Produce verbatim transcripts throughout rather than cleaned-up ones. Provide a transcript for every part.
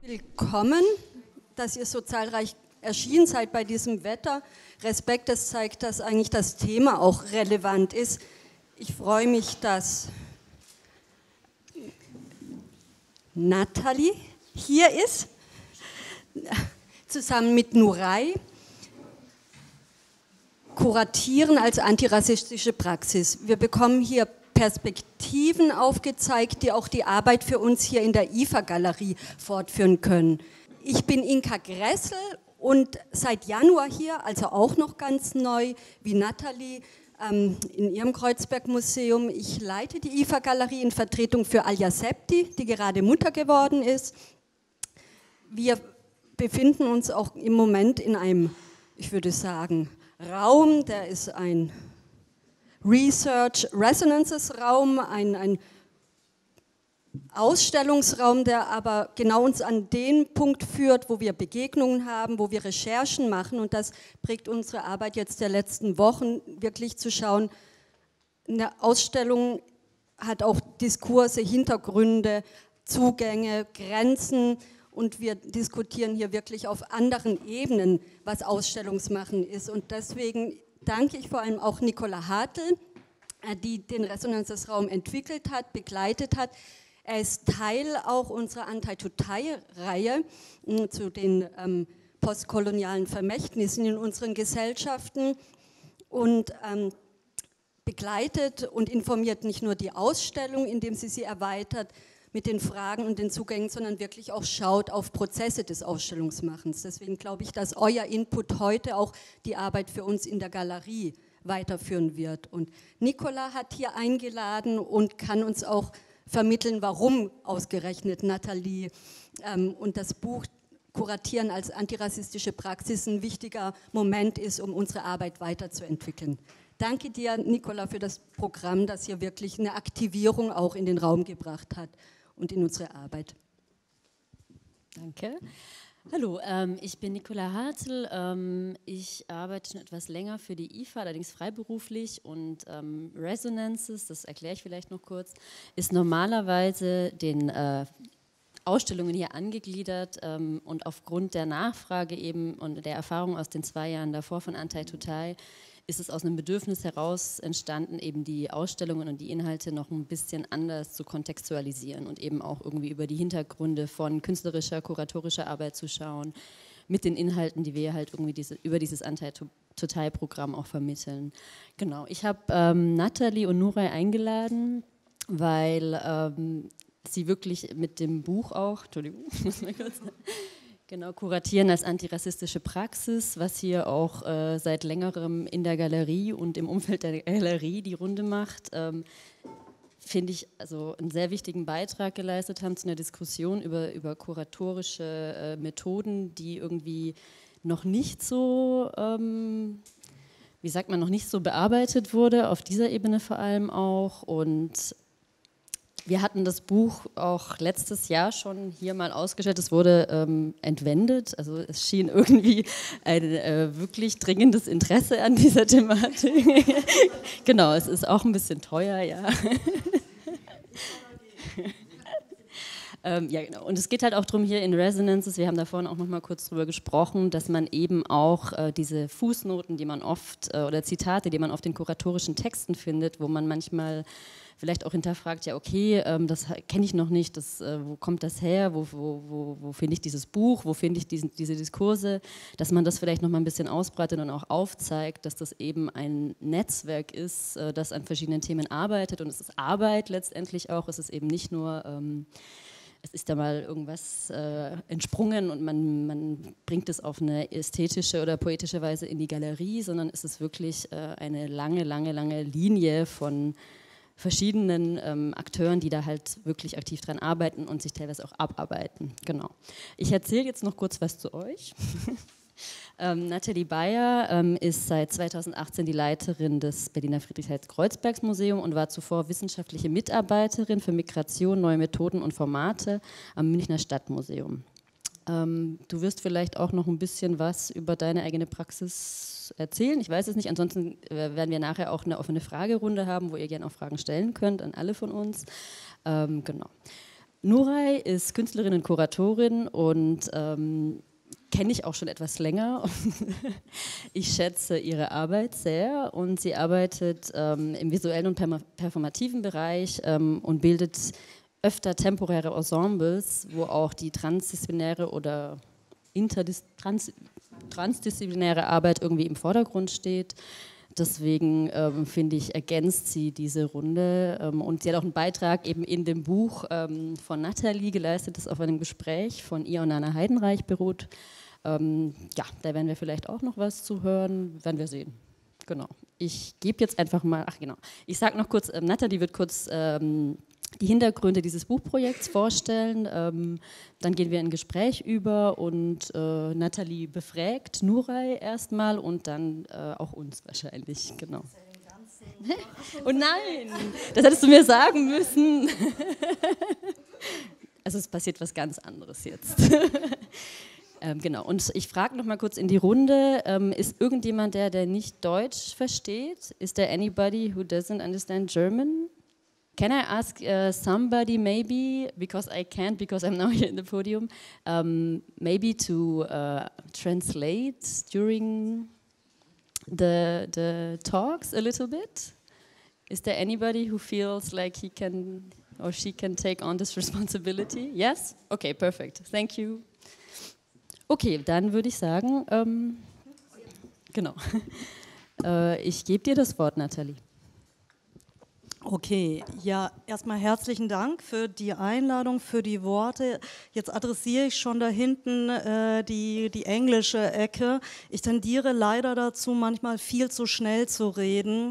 Willkommen, dass ihr so zahlreich erschienen seid bei diesem Wetter. Respekt, das zeigt, dass eigentlich das Thema auch relevant ist. Ich freue mich, dass Nathalie hier ist, zusammen mit Nuray. Kuratieren als antirassistische Praxis. Wir bekommen hier Perspektiven aufgezeigt, die auch die Arbeit für uns hier in der I F A-Galerie fortführen können. Ich bin Inka Gressel und seit Januar hier, also auch noch ganz neu, wie Nathalie, ähm, in ihrem Kreuzberg-Museum. Ich leite die I F A-Galerie in Vertretung für Alja Septi, die gerade Mutter geworden ist. Wir befinden uns auch im Moment in einem, ich würde sagen, Raum, der ist ein Research Resonances Raum, ein, ein Ausstellungsraum, der aber genau uns an den Punkt führt, wo wir Begegnungen haben, wo wir Recherchen machen, und das prägt unsere Arbeit jetzt der letzten Wochen, wirklich zu schauen, eine Ausstellung hat auch Diskurse, Hintergründe, Zugänge, Grenzen, und wir diskutieren hier wirklich auf anderen Ebenen, was Ausstellungsmachen ist, und deswegen danke ich vor allem auch Nicola Hartl, die den Resonances-Raum entwickelt hat, begleitet hat. Er ist Teil auch unserer Anti-Totai-Reihe zu den ähm, postkolonialen Vermächtnissen in unseren Gesellschaften und ähm, begleitet und informiert nicht nur die Ausstellung, indem sie sie erweitert mit den Fragen und den Zugängen, sondern wirklich auch schaut auf Prozesse des Ausstellungsmachens. Deswegen glaube ich, dass euer Input heute auch die Arbeit für uns in der Galerie weiterführen wird. Und Nicola hat hier eingeladen und kann uns auch vermitteln, warum ausgerechnet Nathalie ähm, und das Buch Kuratieren als antirassistische Praxis ein wichtiger Moment ist, um unsere Arbeit weiterzuentwickeln. Danke dir, Nicola, für das Programm, das hier wirklich eine Aktivierung auch in den Raum gebracht hat und in unsere Arbeit. Danke. Hallo, ähm, ich bin Nicola Hartl. Ähm, ich arbeite schon etwas länger für die I F A, allerdings freiberuflich, und ähm, Resonances, das erkläre ich vielleicht noch kurz, ist normalerweise den äh, Ausstellungen hier angegliedert ähm, und aufgrund der Nachfrage eben und der Erfahrung aus den zwei Jahren davor von Anti-Totai ist es aus einem Bedürfnis heraus entstanden, eben die Ausstellungen und die Inhalte noch ein bisschen anders zu kontextualisieren und eben auch irgendwie über die Hintergründe von künstlerischer, kuratorischer Arbeit zu schauen, mit den Inhalten, die wir halt irgendwie diese, über dieses Anti-Totai-Programm auch vermitteln. Genau, ich habe ähm, Nathalie und Nuray eingeladen, weil ähm, sie wirklich mit dem Buch auch, Entschuldigung, ich muss mal kurz genau, Kuratieren als antirassistische Praxis, was hier auch äh, seit längerem in der Galerie und im Umfeld der Galerie die Runde macht, ähm, finde ich also einen sehr wichtigen Beitrag geleistet haben zu einer Diskussion über, über kuratorische äh, Methoden, die irgendwie noch nicht so, ähm, wie sagt man, noch nicht so bearbeitet wurde, auf dieser Ebene vor allem auch. Und wir hatten das Buch auch letztes Jahr schon hier mal ausgestellt, es wurde ähm, entwendet, also es schien irgendwie ein äh, wirklich dringendes Interesse an dieser Thematik. Genau, es ist auch ein bisschen teuer, ja. ähm, ja, genau. Und es geht halt auch darum hier in Resonances, wir haben da vorhin auch noch mal kurz drüber gesprochen, dass man eben auch äh, diese Fußnoten, die man oft, äh, oder Zitate, die man auf den kuratorischen Texten findet, wo man manchmal vielleicht auch hinterfragt, ja okay, ähm, das kenne ich noch nicht, das, äh, wo kommt das her, wo, wo, wo, wo finde ich dieses Buch, wo finde ich diesen, diese Diskurse, dass man das vielleicht noch mal ein bisschen ausbreitet und auch aufzeigt, dass das eben ein Netzwerk ist, äh, das an verschiedenen Themen arbeitet, und es ist Arbeit letztendlich auch, es ist eben nicht nur, ähm, es ist da mal irgendwas äh, entsprungen und man, man bringt es auf eine ästhetische oder poetische Weise in die Galerie, sondern es ist wirklich äh, eine lange, lange, lange Linie von verschiedenen ähm, Akteuren, die da halt wirklich aktiv dran arbeiten und sich teilweise auch abarbeiten. Genau. Ich erzähle jetzt noch kurz was zu euch. ähm, Nathalie Bayer ähm, ist seit zweitausendachtzehn die Leiterin des Berliner Friedrich-Kreuzberg-Museums und war zuvor wissenschaftliche Mitarbeiterin für Migration, neue Methoden und Formate am Münchner Stadtmuseum. Ähm, du wirst vielleicht auch noch ein bisschen was über deine eigene Praxis erzählen, ich weiß es nicht, ansonsten werden wir nachher auch eine offene Fragerunde haben, wo ihr gerne auch Fragen stellen könnt an alle von uns. Ähm, genau. Nuray ist Künstlerin und Kuratorin und ähm, kenne ich auch schon etwas länger. Ich schätze ihre Arbeit sehr und sie arbeitet ähm, im visuellen und performativen Bereich ähm, und bildet öfter temporäre Ensembles, wo auch die transdisziplinäre oder interdis trans transdisziplinäre Arbeit irgendwie im Vordergrund steht. Deswegen ähm, finde ich, ergänzt sie diese Runde ähm, und sie hat auch einen Beitrag eben in dem Buch ähm, von Nathalie geleistet, das auf einem Gespräch von ihr und Anna Heidenreich beruht. Ähm, ja, da werden wir vielleicht auch noch was zu hören, werden wir sehen. Genau. Ich gebe jetzt einfach mal, ach genau, ich sage noch kurz, ähm, Nathalie wird kurz ähm, die Hintergründe dieses Buchprojekts vorstellen, ähm, dann gehen wir in ein Gespräch über und äh, Nathalie befragt Nuray erstmal und dann äh, auch uns wahrscheinlich, genau. Oh nein, das hättest du mir sagen müssen. Also es passiert was ganz anderes jetzt. ähm, genau, und ich frage noch mal kurz in die Runde, ähm, ist irgendjemand, der, der nicht Deutsch versteht? Is there anybody who doesn't understand German? Can I ask uh, somebody maybe, because I can't, because I'm now here in the podium, um, maybe to uh, translate during the, the talks a little bit? Is there anybody who feels like he can or she can take on this responsibility? Yes? Okay, perfect. Thank you. Okay, dann würde ich sagen, ähm, genau. äh, ich gebe dir das Wort, Nathalie. Okay, ja, erstmal herzlichen Dank für die Einladung, für die Worte. Jetzt adressiere ich schon da hinten äh, die, die englische Ecke. Ich tendiere leider dazu, manchmal viel zu schnell zu reden.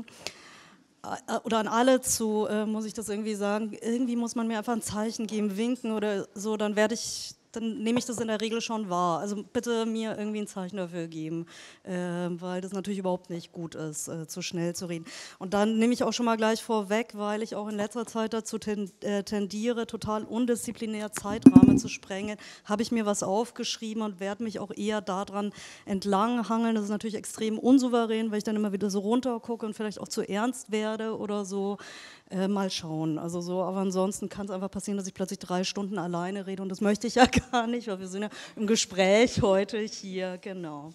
Äh, oder an alle zu, äh, muss ich das irgendwie sagen, irgendwie muss man mir einfach ein Zeichen geben, winken oder so, dann werde ich... dann nehme ich das in der Regel schon wahr. Also bitte mir irgendwie ein Zeichen dafür geben, äh, weil das natürlich überhaupt nicht gut ist, äh, zu schnell zu reden. Und dann nehme ich auch schon mal gleich vorweg, weil ich auch in letzter Zeit dazu ten, äh, tendiere, total undisziplinär Zeitrahmen zu sprengen, habe ich mir was aufgeschrieben und werde mich auch eher daran entlanghangeln. Das ist natürlich extrem unsouverän, weil ich dann immer wieder so runtergucke und vielleicht auch zu ernst werde oder so. Äh, mal schauen. Also so, aber ansonsten kann es einfach passieren, dass ich plötzlich drei Stunden alleine rede und das möchte ich ja gar nicht, weil wir sind ja im Gespräch heute hier, genau.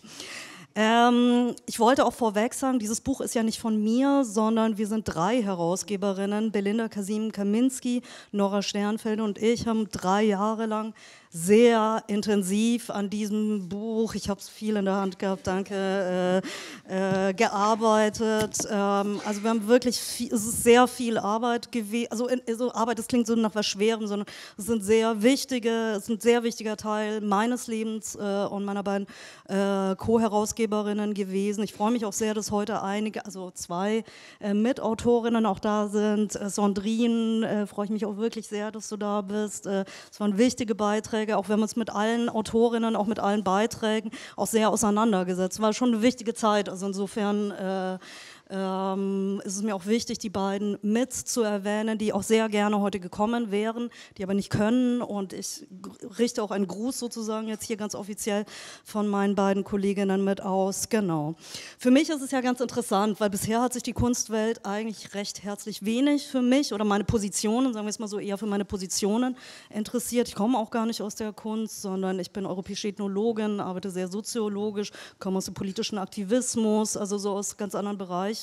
Ähm, ich wollte auch vorweg sagen, dieses Buch ist ja nicht von mir, sondern wir sind drei Herausgeberinnen, Belinda Kasim-Kaminski, Nora Sternfeld und ich haben drei Jahre lang sehr intensiv an diesem Buch, ich habe es viel in der Hand gehabt, danke, äh, äh, gearbeitet. Ähm, also wir haben wirklich, viel, es ist sehr viel Arbeit gewesen, also in, so Arbeit, das klingt so nach was Schwerem, sondern es sind sehr wichtige, es ist ein sehr wichtiger Teil meines Lebens äh, und meiner beiden äh, Co-Herausgeberinnen gewesen. Ich freue mich auch sehr, dass heute einige, also zwei äh, Mitautorinnen auch da sind. Äh, Sandrine, äh, freue ich mich auch wirklich sehr, dass du da bist. Äh, es waren wichtige Beiträge. Auch wir haben uns mit allen Autorinnen, auch mit allen Beiträgen auch sehr auseinandergesetzt. War schon eine wichtige Zeit, also insofern äh, ähm, ist es mir auch wichtig, die beiden mit zu erwähnen, die auch sehr gerne heute gekommen wären, die aber nicht können und ich richte auch einen Gruß sozusagen jetzt hier ganz offiziell von meinen beiden Kolleginnen mit aus, genau. Für mich ist es ja ganz interessant, weil bisher hat sich die Kunstwelt eigentlich recht herzlich wenig für mich oder meine Positionen, sagen wir es mal so, eher für meine Positionen interessiert. Ich komme auch gar nicht aus der Kunst, sondern ich bin europäische Ethnologin, arbeite sehr soziologisch, komme aus dem politischen Aktivismus, also so aus ganz anderen Bereichen.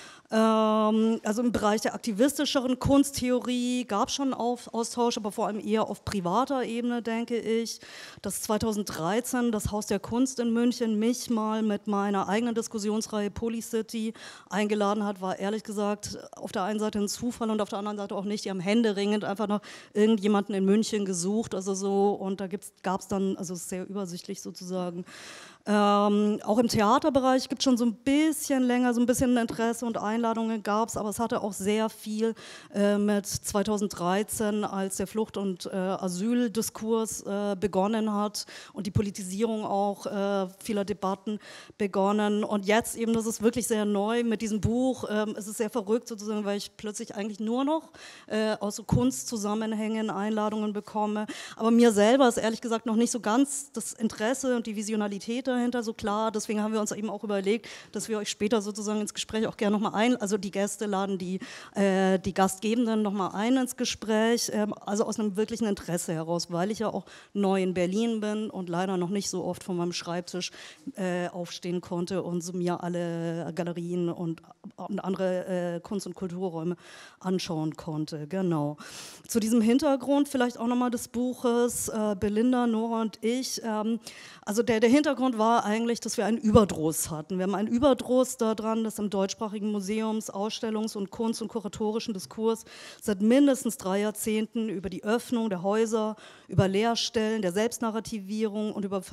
Also im Bereich der aktivistischeren Kunsttheorie gab es schon auf Austausch, aber vor allem eher auf privater Ebene, denke ich, dass zweitausenddreizehn das Haus der Kunst in München mich mal mit meiner eigenen Diskussionsreihe Polycity eingeladen hat, war ehrlich gesagt auf der einen Seite ein Zufall und auf der anderen Seite auch nicht. Die haben händeringend einfach noch irgendjemanden in München gesucht, also so, und da gab es dann, also sehr übersichtlich sozusagen. Ähm, auch im Theaterbereich gibt es schon so ein bisschen länger, so ein bisschen Interesse und Einladungen gab es, aber es hatte auch sehr viel äh, mit zweitausenddreizehn, als der Flucht- und äh, Asyldiskurs äh, begonnen hat und die Politisierung auch äh, vieler Debatten begonnen. Und jetzt eben, das ist wirklich sehr neu mit diesem Buch, ähm, es ist sehr verrückt sozusagen, weil ich plötzlich eigentlich nur noch äh, aus so Kunstzusammenhängen Einladungen bekomme. Aber mir selber ist ehrlich gesagt noch nicht so ganz das Interesse und die Visionalität dahinter so klar, deswegen haben wir uns eben auch überlegt, dass wir euch später sozusagen ins Gespräch auch gerne nochmal ein, also die, Gäste laden die, äh, die Gastgebenden nochmal ein ins Gespräch, äh, also aus einem wirklichen Interesse heraus, weil ich ja auch neu in Berlin bin und leider noch nicht so oft von meinem Schreibtisch äh, aufstehen konnte und so mir alle Galerien und, und andere äh, Kunst- und Kulturräume anschauen konnte. Genau. Zu diesem Hintergrund vielleicht auch nochmal des Buches, äh, Belinda, Nora und ich. Ähm, also der, der Hintergrund war eigentlich, dass wir einen Überdruss hatten. Wir haben einen Überdruss daran, dass im deutschsprachigen Museums-, Ausstellungs- und Kunst- und kuratorischen Diskurs seit mindestens drei Jahrzehnten über die Öffnung der Häuser, über Leerstellen, der Selbstnarrativierung und über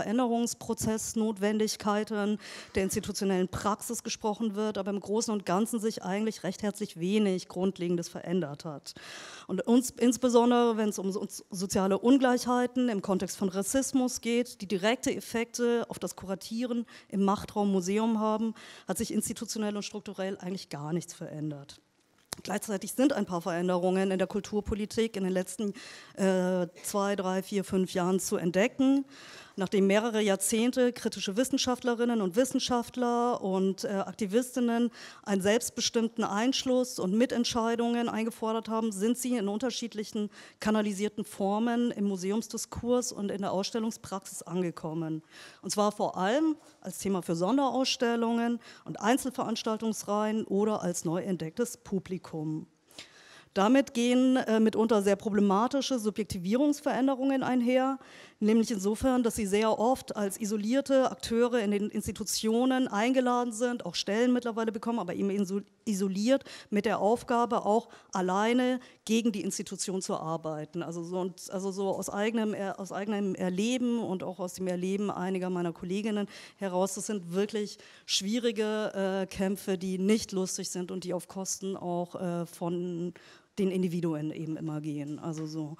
Veränderungsprozessnotwendigkeiten der institutionellen Praxis gesprochen wird, aber im Großen und Ganzen sich eigentlich recht herzlich wenig Grundlegendes verändert hat. Und uns, insbesondere, wenn es um so, soziale Ungleichheiten im Kontext von Rassismus geht, die direkte Effekte auf das Kuratieren im Machtraum Museum haben, hat sich institutionell und strukturell eigentlich gar nichts verändert. Gleichzeitig sind ein paar Veränderungen in der Kulturpolitik in den letzten äh, zwei, drei, vier, fünf Jahren zu entdecken. Nachdem mehrere Jahrzehnte kritische Wissenschaftlerinnen und Wissenschaftler und äh, Aktivistinnen einen selbstbestimmten Einschluss und Mitentscheidungen eingefordert haben, sind sie in unterschiedlichen kanalisierten Formen im Museumsdiskurs und in der Ausstellungspraxis angekommen. Und zwar vor allem als Thema für Sonderausstellungen und Einzelveranstaltungsreihen oder als neu entdecktes Publikum. Damit gehen äh, mitunter sehr problematische Subjektivierungsveränderungen einher, nämlich insofern, dass sie sehr oft als isolierte Akteure in den Institutionen eingeladen sind, auch Stellen mittlerweile bekommen, aber eben isoliert mit der Aufgabe, auch alleine gegen die Institution zu arbeiten. Also so, und, also so aus, eigenem, aus eigenem Erleben und auch aus dem Erleben einiger meiner Kolleginnen heraus, das sind wirklich schwierige äh, Kämpfe, die nicht lustig sind und die auf Kosten auch äh, von den Individuen eben immer gehen. Also so.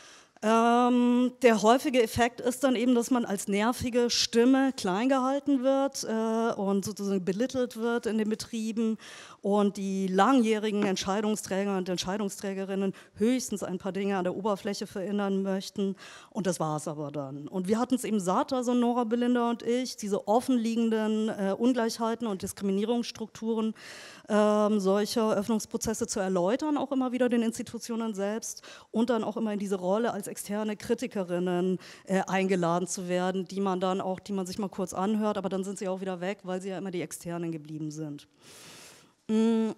Ähm, der häufige Effekt ist dann eben, dass man als nervige Stimme klein gehalten wird äh, und sozusagen belittelt wird in den Betrieben und die langjährigen Entscheidungsträger und Entscheidungsträgerinnen höchstens ein paar Dinge an der Oberfläche verändern möchten und das war es aber dann. Und wir hatten es eben satt, also Nora, Belinda und ich, diese offenliegenden äh, Ungleichheiten und Diskriminierungsstrukturen ähm, solcher Öffnungsprozesse zu erläutern, auch immer wieder den Institutionen selbst und dann auch immer in diese Rolle als externe Kritikerinnen äh, eingeladen zu werden, die man dann auch, die man sich mal kurz anhört, aber dann sind sie auch wieder weg, weil sie ja immer die Externen geblieben sind. Mm.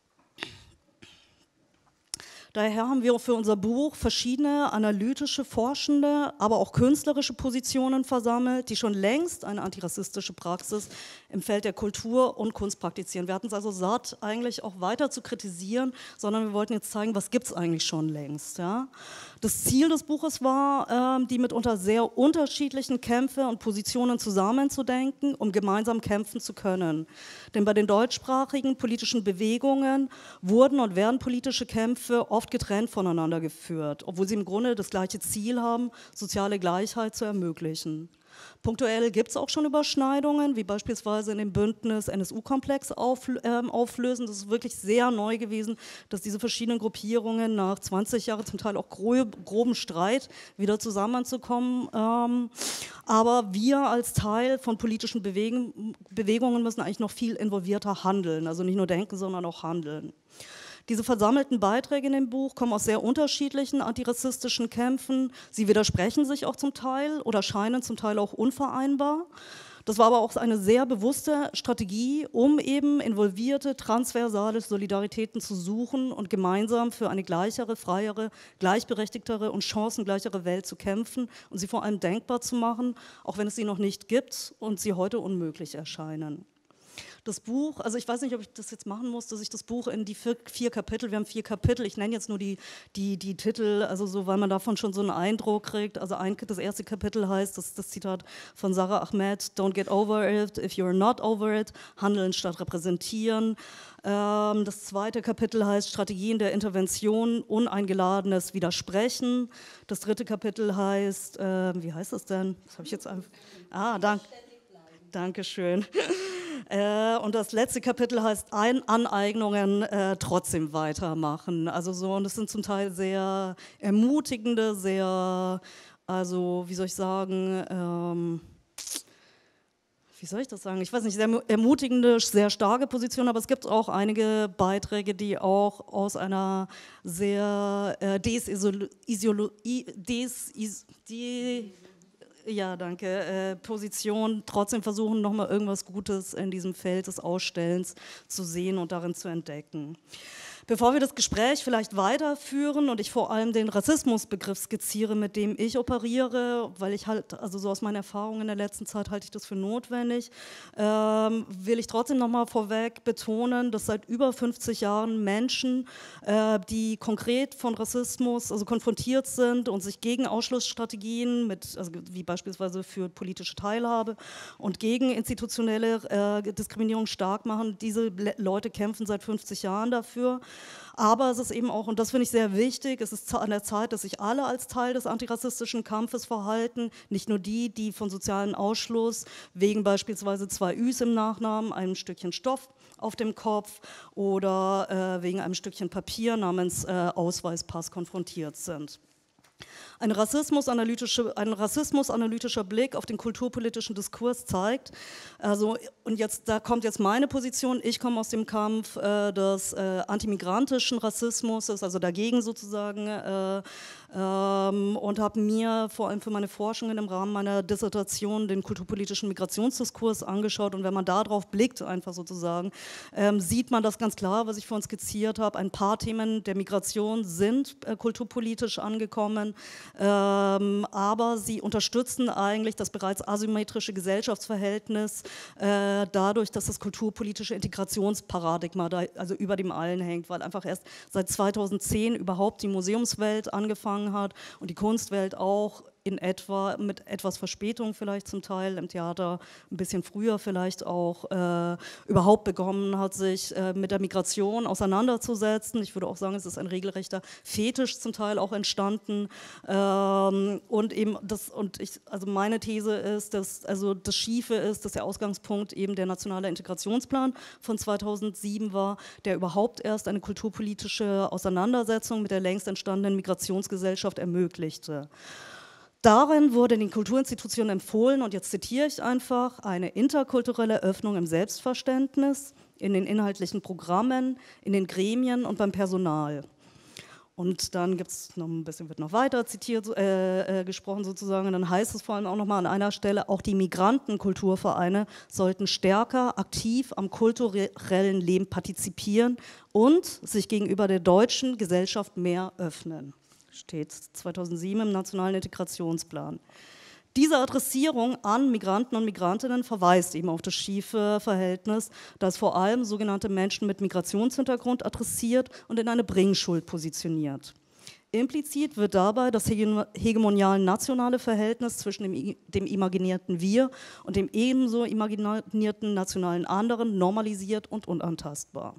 Daher haben wir für unser Buch verschiedene analytische, forschende, aber auch künstlerische Positionen versammelt, die schon längst eine antirassistische Praxis im Feld der Kultur und Kunst praktizieren. Wir hatten es also satt, eigentlich auch weiter zu kritisieren, sondern wir wollten jetzt zeigen, was gibt es eigentlich schon längst. Ja? Das Ziel des Buches war, ähm, die mitunter sehr unterschiedlichen Kämpfe und Positionen zusammenzudenken, um gemeinsam kämpfen zu können. Denn bei den deutschsprachigen politischen Bewegungen wurden und werden politische Kämpfe oft getrennt voneinander geführt, obwohl sie im Grunde das gleiche Ziel haben, soziale Gleichheit zu ermöglichen. Punktuell gibt es auch schon Überschneidungen, wie beispielsweise in dem Bündnis N S U-Komplex auflö äh, auflösen. Das ist wirklich sehr neu gewesen, dass diese verschiedenen Gruppierungen nach zwanzig Jahren zum Teil auch grob, groben Streit wieder zusammenzukommen. Ähm, aber wir als Teil von politischen Bewegen, Bewegungen müssen eigentlich noch viel involvierter handeln, also nicht nur denken, sondern auch handeln. Diese versammelten Beiträge in dem Buch kommen aus sehr unterschiedlichen antirassistischen Kämpfen. Sie widersprechen sich auch zum Teil oder scheinen zum Teil auch unvereinbar. Das war aber auch eine sehr bewusste Strategie, um eben involvierte, transversale Solidaritäten zu suchen und gemeinsam für eine gleichere, freiere, gleichberechtigtere und chancengleichere Welt zu kämpfen und sie vor allem denkbar zu machen, auch wenn es sie noch nicht gibt und sie heute unmöglich erscheinen. Das Buch, also ich weiß nicht, ob ich das jetzt machen muss, dass ich das Buch in die vier, vier Kapitel, wir haben vier Kapitel, ich nenne jetzt nur die, die, die Titel, also so, weil man davon schon so einen Eindruck kriegt. Also ein, das erste Kapitel heißt, das, das Zitat von Sarah Ahmed, Don't get over it, if you're not over it, handeln statt repräsentieren. Ähm, das zweite Kapitel heißt Strategien der Intervention, uneingeladenes Widersprechen. Das dritte Kapitel heißt, äh, wie heißt das denn? Das habe ich jetzt einfach, ah, danke. Dankeschön. Äh, und das letzte Kapitel heißt Ein Aneignungen äh, trotzdem weitermachen. Also so, und das sind zum Teil sehr ermutigende, sehr, also wie soll ich sagen, ähm, wie soll ich das sagen, ich weiß nicht, sehr ermutigende, sehr starke Position, aber es gibt auch einige Beiträge, die auch aus einer sehr äh, desisolo, isolo, des, is, de, ja, danke, äh, Position trotzdem versuchen, nochmal irgendwas Gutes in diesem Feld des Ausstellens zu sehen und darin zu entdecken. Bevor wir das Gespräch vielleicht weiterführen und ich vor allem den Rassismusbegriff skizziere, mit dem ich operiere, weil ich halt, also so aus meiner Erfahrung in der letzten Zeit halte ich das für notwendig, ähm, will ich trotzdem nochmal vorweg betonen, dass seit über fünfzig Jahren Menschen, äh, die konkret von Rassismus also konfrontiert sind und sich gegen Ausschlussstrategien, mit, also wie beispielsweise für politische Teilhabe und gegen institutionelle äh, Diskriminierung stark machen, diese Le- Leute kämpfen seit fünfzig Jahren dafür. Aber es ist eben auch, und das finde ich sehr wichtig, es ist an der Zeit, dass sich alle als Teil des antirassistischen Kampfes verhalten, nicht nur die, die von sozialen Ausschluss wegen beispielsweise zwei Üs im Nachnamen, einem Stückchen Stoff auf dem Kopf oder äh, wegen einem Stückchen Papier namens äh, Ausweispass konfrontiert sind. Ein rassismusanalytische, ein rassismusanalytischer Blick auf den kulturpolitischen Diskurs zeigt, also, und jetzt, da kommt jetzt meine Position, ich komme aus dem Kampf äh, des äh, antimigrantischen Rassismus, also dagegen sozusagen, äh, ähm, und habe mir vor allem für meine Forschungen im Rahmen meiner Dissertation den kulturpolitischen Migrationsdiskurs angeschaut, und wenn man da drauf blickt, einfach sozusagen, ähm, sieht man das ganz klar, was ich vorhin skizziert habe. Ein paar Themen der Migration sind äh, kulturpolitisch angekommen, ähm, aber sie unterstützen eigentlich das bereits asymmetrische Gesellschaftsverhältnis äh, dadurch, dass das kulturpolitische Integrationsparadigma da also über dem allen hängt, weil einfach erst seit zweitausendzehn überhaupt die Museumswelt angefangen hat und die Kunstwelt auch in etwa, mit etwas Verspätung vielleicht zum Teil, im Theater ein bisschen früher vielleicht auch, äh, überhaupt begonnen hat, sich äh, mit der Migration auseinanderzusetzen. Ich würde auch sagen, es ist ein regelrechter Fetisch zum Teil auch entstanden. Ähm, und eben das, und ich, also meine These ist, dass also das Schiefe ist, dass der Ausgangspunkt eben der nationale Integrationsplan von zweitausendsieben war, der überhaupt erst eine kulturpolitische Auseinandersetzung mit der längst entstandenen Migrationsgesellschaft ermöglichte. Darin wurde den Kulturinstitutionen empfohlen, und jetzt zitiere ich einfach, eine interkulturelle Öffnung im Selbstverständnis, in den inhaltlichen Programmen, in den Gremien und beim Personal. Und dann gibt es noch ein bisschen, wird noch weiter zitiert, äh, äh, gesprochen sozusagen, und dann heißt es vor allem auch nochmal an einer Stelle, auch die Migrantenkulturvereine sollten stärker aktiv am kulturellen Leben partizipieren und sich gegenüber der deutschen Gesellschaft mehr öffnen. Steht zweitausendsieben im Nationalen Integrationsplan. Diese Adressierung an Migranten und Migrantinnen verweist eben auf das schiefe Verhältnis, das vor allem sogenannte Menschen mit Migrationshintergrund adressiert und in eine Bringschuld positioniert. Implizit wird dabei das hegemonial nationale Verhältnis zwischen dem, dem imaginierten Wir und dem ebenso imaginierten nationalen Anderen normalisiert und unantastbar.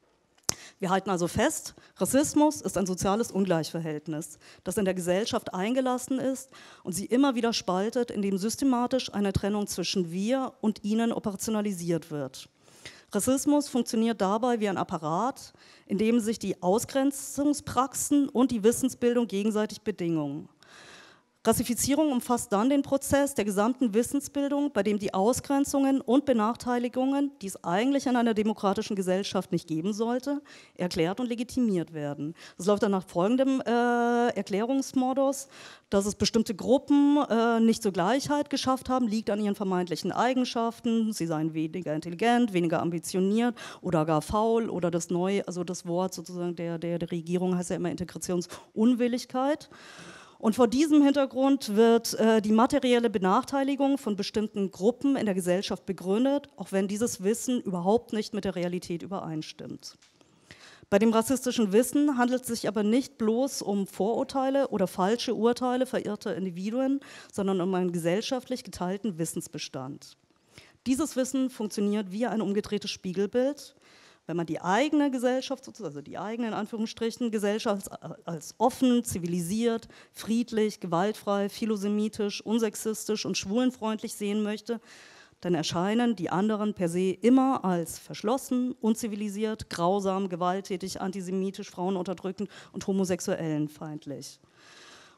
Wir halten also fest, Rassismus ist ein soziales Ungleichverhältnis, das in der Gesellschaft eingelassen ist und sie immer wieder spaltet, indem systematisch eine Trennung zwischen wir und ihnen operationalisiert wird. Rassismus funktioniert dabei wie ein Apparat, in dem sich die Ausgrenzungspraxen und die Wissensbildung gegenseitig bedingen. Rassifizierung umfasst dann den Prozess der gesamten Wissensbildung, bei dem die Ausgrenzungen und Benachteiligungen, die es eigentlich in einer demokratischen Gesellschaft nicht geben sollte, erklärt und legitimiert werden. Das läuft dann nach folgendem äh, Erklärungsmodus, dass es bestimmte Gruppen äh, nicht zur Gleichheit geschafft haben, liegt an ihren vermeintlichen Eigenschaften, sie seien weniger intelligent, weniger ambitioniert oder gar faul oder das neue, also das Wort sozusagen der, der, der Regierung heißt ja immer Integrationsunwilligkeit. Und vor diesem Hintergrund wird äh, die materielle Benachteiligung von bestimmten Gruppen in der Gesellschaft begründet, auch wenn dieses Wissen überhaupt nicht mit der Realität übereinstimmt. Bei dem rassistischen Wissen handelt es sich aber nicht bloß um Vorurteile oder falsche Urteile verirrter Individuen, sondern um einen gesellschaftlich geteilten Wissensbestand. Dieses Wissen funktioniert wie ein umgedrehtes Spiegelbild. Wenn man die eigene Gesellschaft, also die eigene in Anführungsstrichen Gesellschaft als offen, zivilisiert, friedlich, gewaltfrei, philosemitisch, unsexistisch und schwulenfreundlich sehen möchte, dann erscheinen die anderen per se immer als verschlossen, unzivilisiert, grausam, gewalttätig, antisemitisch, frauenunterdrückend und homosexuellenfeindlich.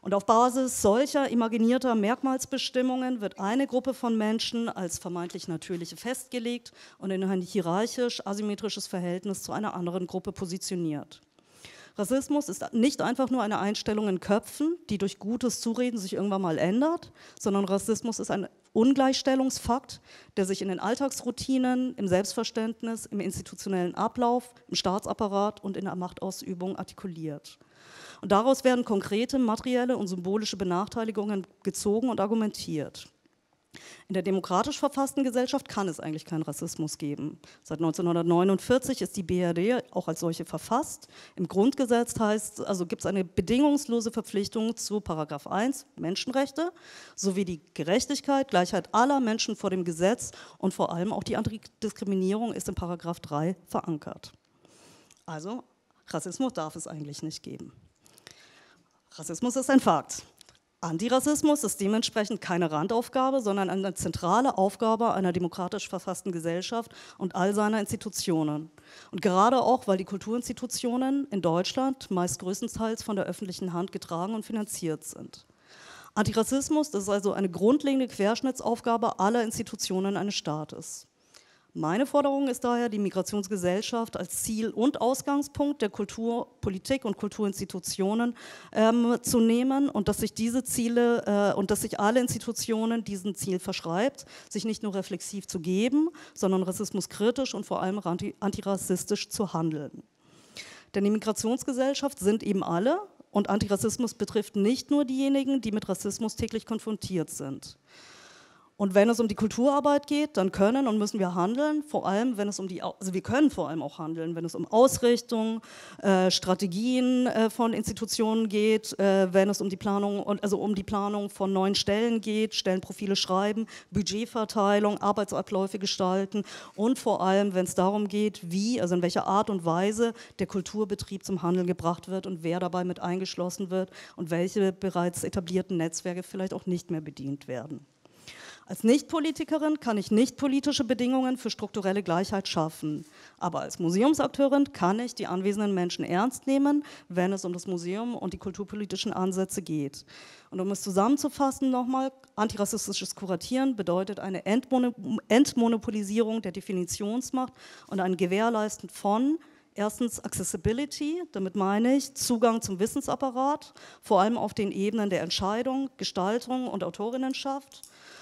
Und auf Basis solcher imaginierter Merkmalsbestimmungen wird eine Gruppe von Menschen als vermeintlich natürliche festgelegt und in ein hierarchisch asymmetrisches Verhältnis zu einer anderen Gruppe positioniert. Rassismus ist nicht einfach nur eine Einstellung in Köpfen, die durch gutes Zureden sich irgendwann mal ändert, sondern Rassismus ist ein Ungleichstellungsfakt, der sich in den Alltagsroutinen, im Selbstverständnis, im institutionellen Ablauf, im Staatsapparat und in der Machtausübung artikuliert. Und daraus werden konkrete materielle und symbolische Benachteiligungen gezogen und argumentiert. In der demokratisch verfassten Gesellschaft kann es eigentlich keinen Rassismus geben. Seit neunzehnhundertneunundvierzig ist die B R D auch als solche verfasst. Im Grundgesetz heißt, also gibt es eine bedingungslose Verpflichtung zu Paragraph eins, Menschenrechte, sowie die Gerechtigkeit, Gleichheit aller Menschen vor dem Gesetz und vor allem auch die Antidiskriminierung ist in Paragraph drei verankert. Also Rassismus darf es eigentlich nicht geben. Rassismus ist ein Fakt. Antirassismus ist dementsprechend keine Randaufgabe, sondern eine zentrale Aufgabe einer demokratisch verfassten Gesellschaft und all seiner Institutionen. Und gerade auch, weil die Kulturinstitutionen in Deutschland meist größtenteils von der öffentlichen Hand getragen und finanziert sind. Antirassismus, das ist also eine grundlegende Querschnittsaufgabe aller Institutionen eines Staates. Meine Forderung ist daher, die Migrationsgesellschaft als Ziel und Ausgangspunkt der Kulturpolitik und Kulturinstitutionen ähm, zu nehmen und dass sich diese Ziele äh, und dass sich alle Institutionen diesem Ziel verschreibt, sich nicht nur reflexiv zu geben, sondern rassismuskritisch und vor allem anti antirassistisch zu handeln. Denn die Migrationsgesellschaft sind eben alle und Antirassismus betrifft nicht nur diejenigen, die mit Rassismus täglich konfrontiert sind. Und wenn es um die Kulturarbeit geht, dann können und müssen wir handeln, vor allem wenn es um die, also wir können vor allem auch handeln, wenn es um Ausrichtung, äh, Strategien äh, von Institutionen geht, äh, wenn es um die Planung und also um die Planung von neuen Stellen geht, Stellenprofile schreiben, Budgetverteilung, Arbeitsabläufe gestalten und vor allem, wenn es darum geht, wie, also in welcher Art und Weise der Kulturbetrieb zum Handeln gebracht wird und wer dabei mit eingeschlossen wird und welche bereits etablierten Netzwerke vielleicht auch nicht mehr bedient werden. Als Nicht-Politikerin kann ich nicht politische Bedingungen für strukturelle Gleichheit schaffen. Aber als Museumsakteurin kann ich die anwesenden Menschen ernst nehmen, wenn es um das Museum und die kulturpolitischen Ansätze geht. Und um es zusammenzufassen nochmal, antirassistisches Kuratieren bedeutet eine Entmonopolisierung der Definitionsmacht und ein Gewährleisten von erstens Accessibility, damit meine ich Zugang zum Wissensapparat, vor allem auf den Ebenen der Entscheidung, Gestaltung und Autorinnenschaft.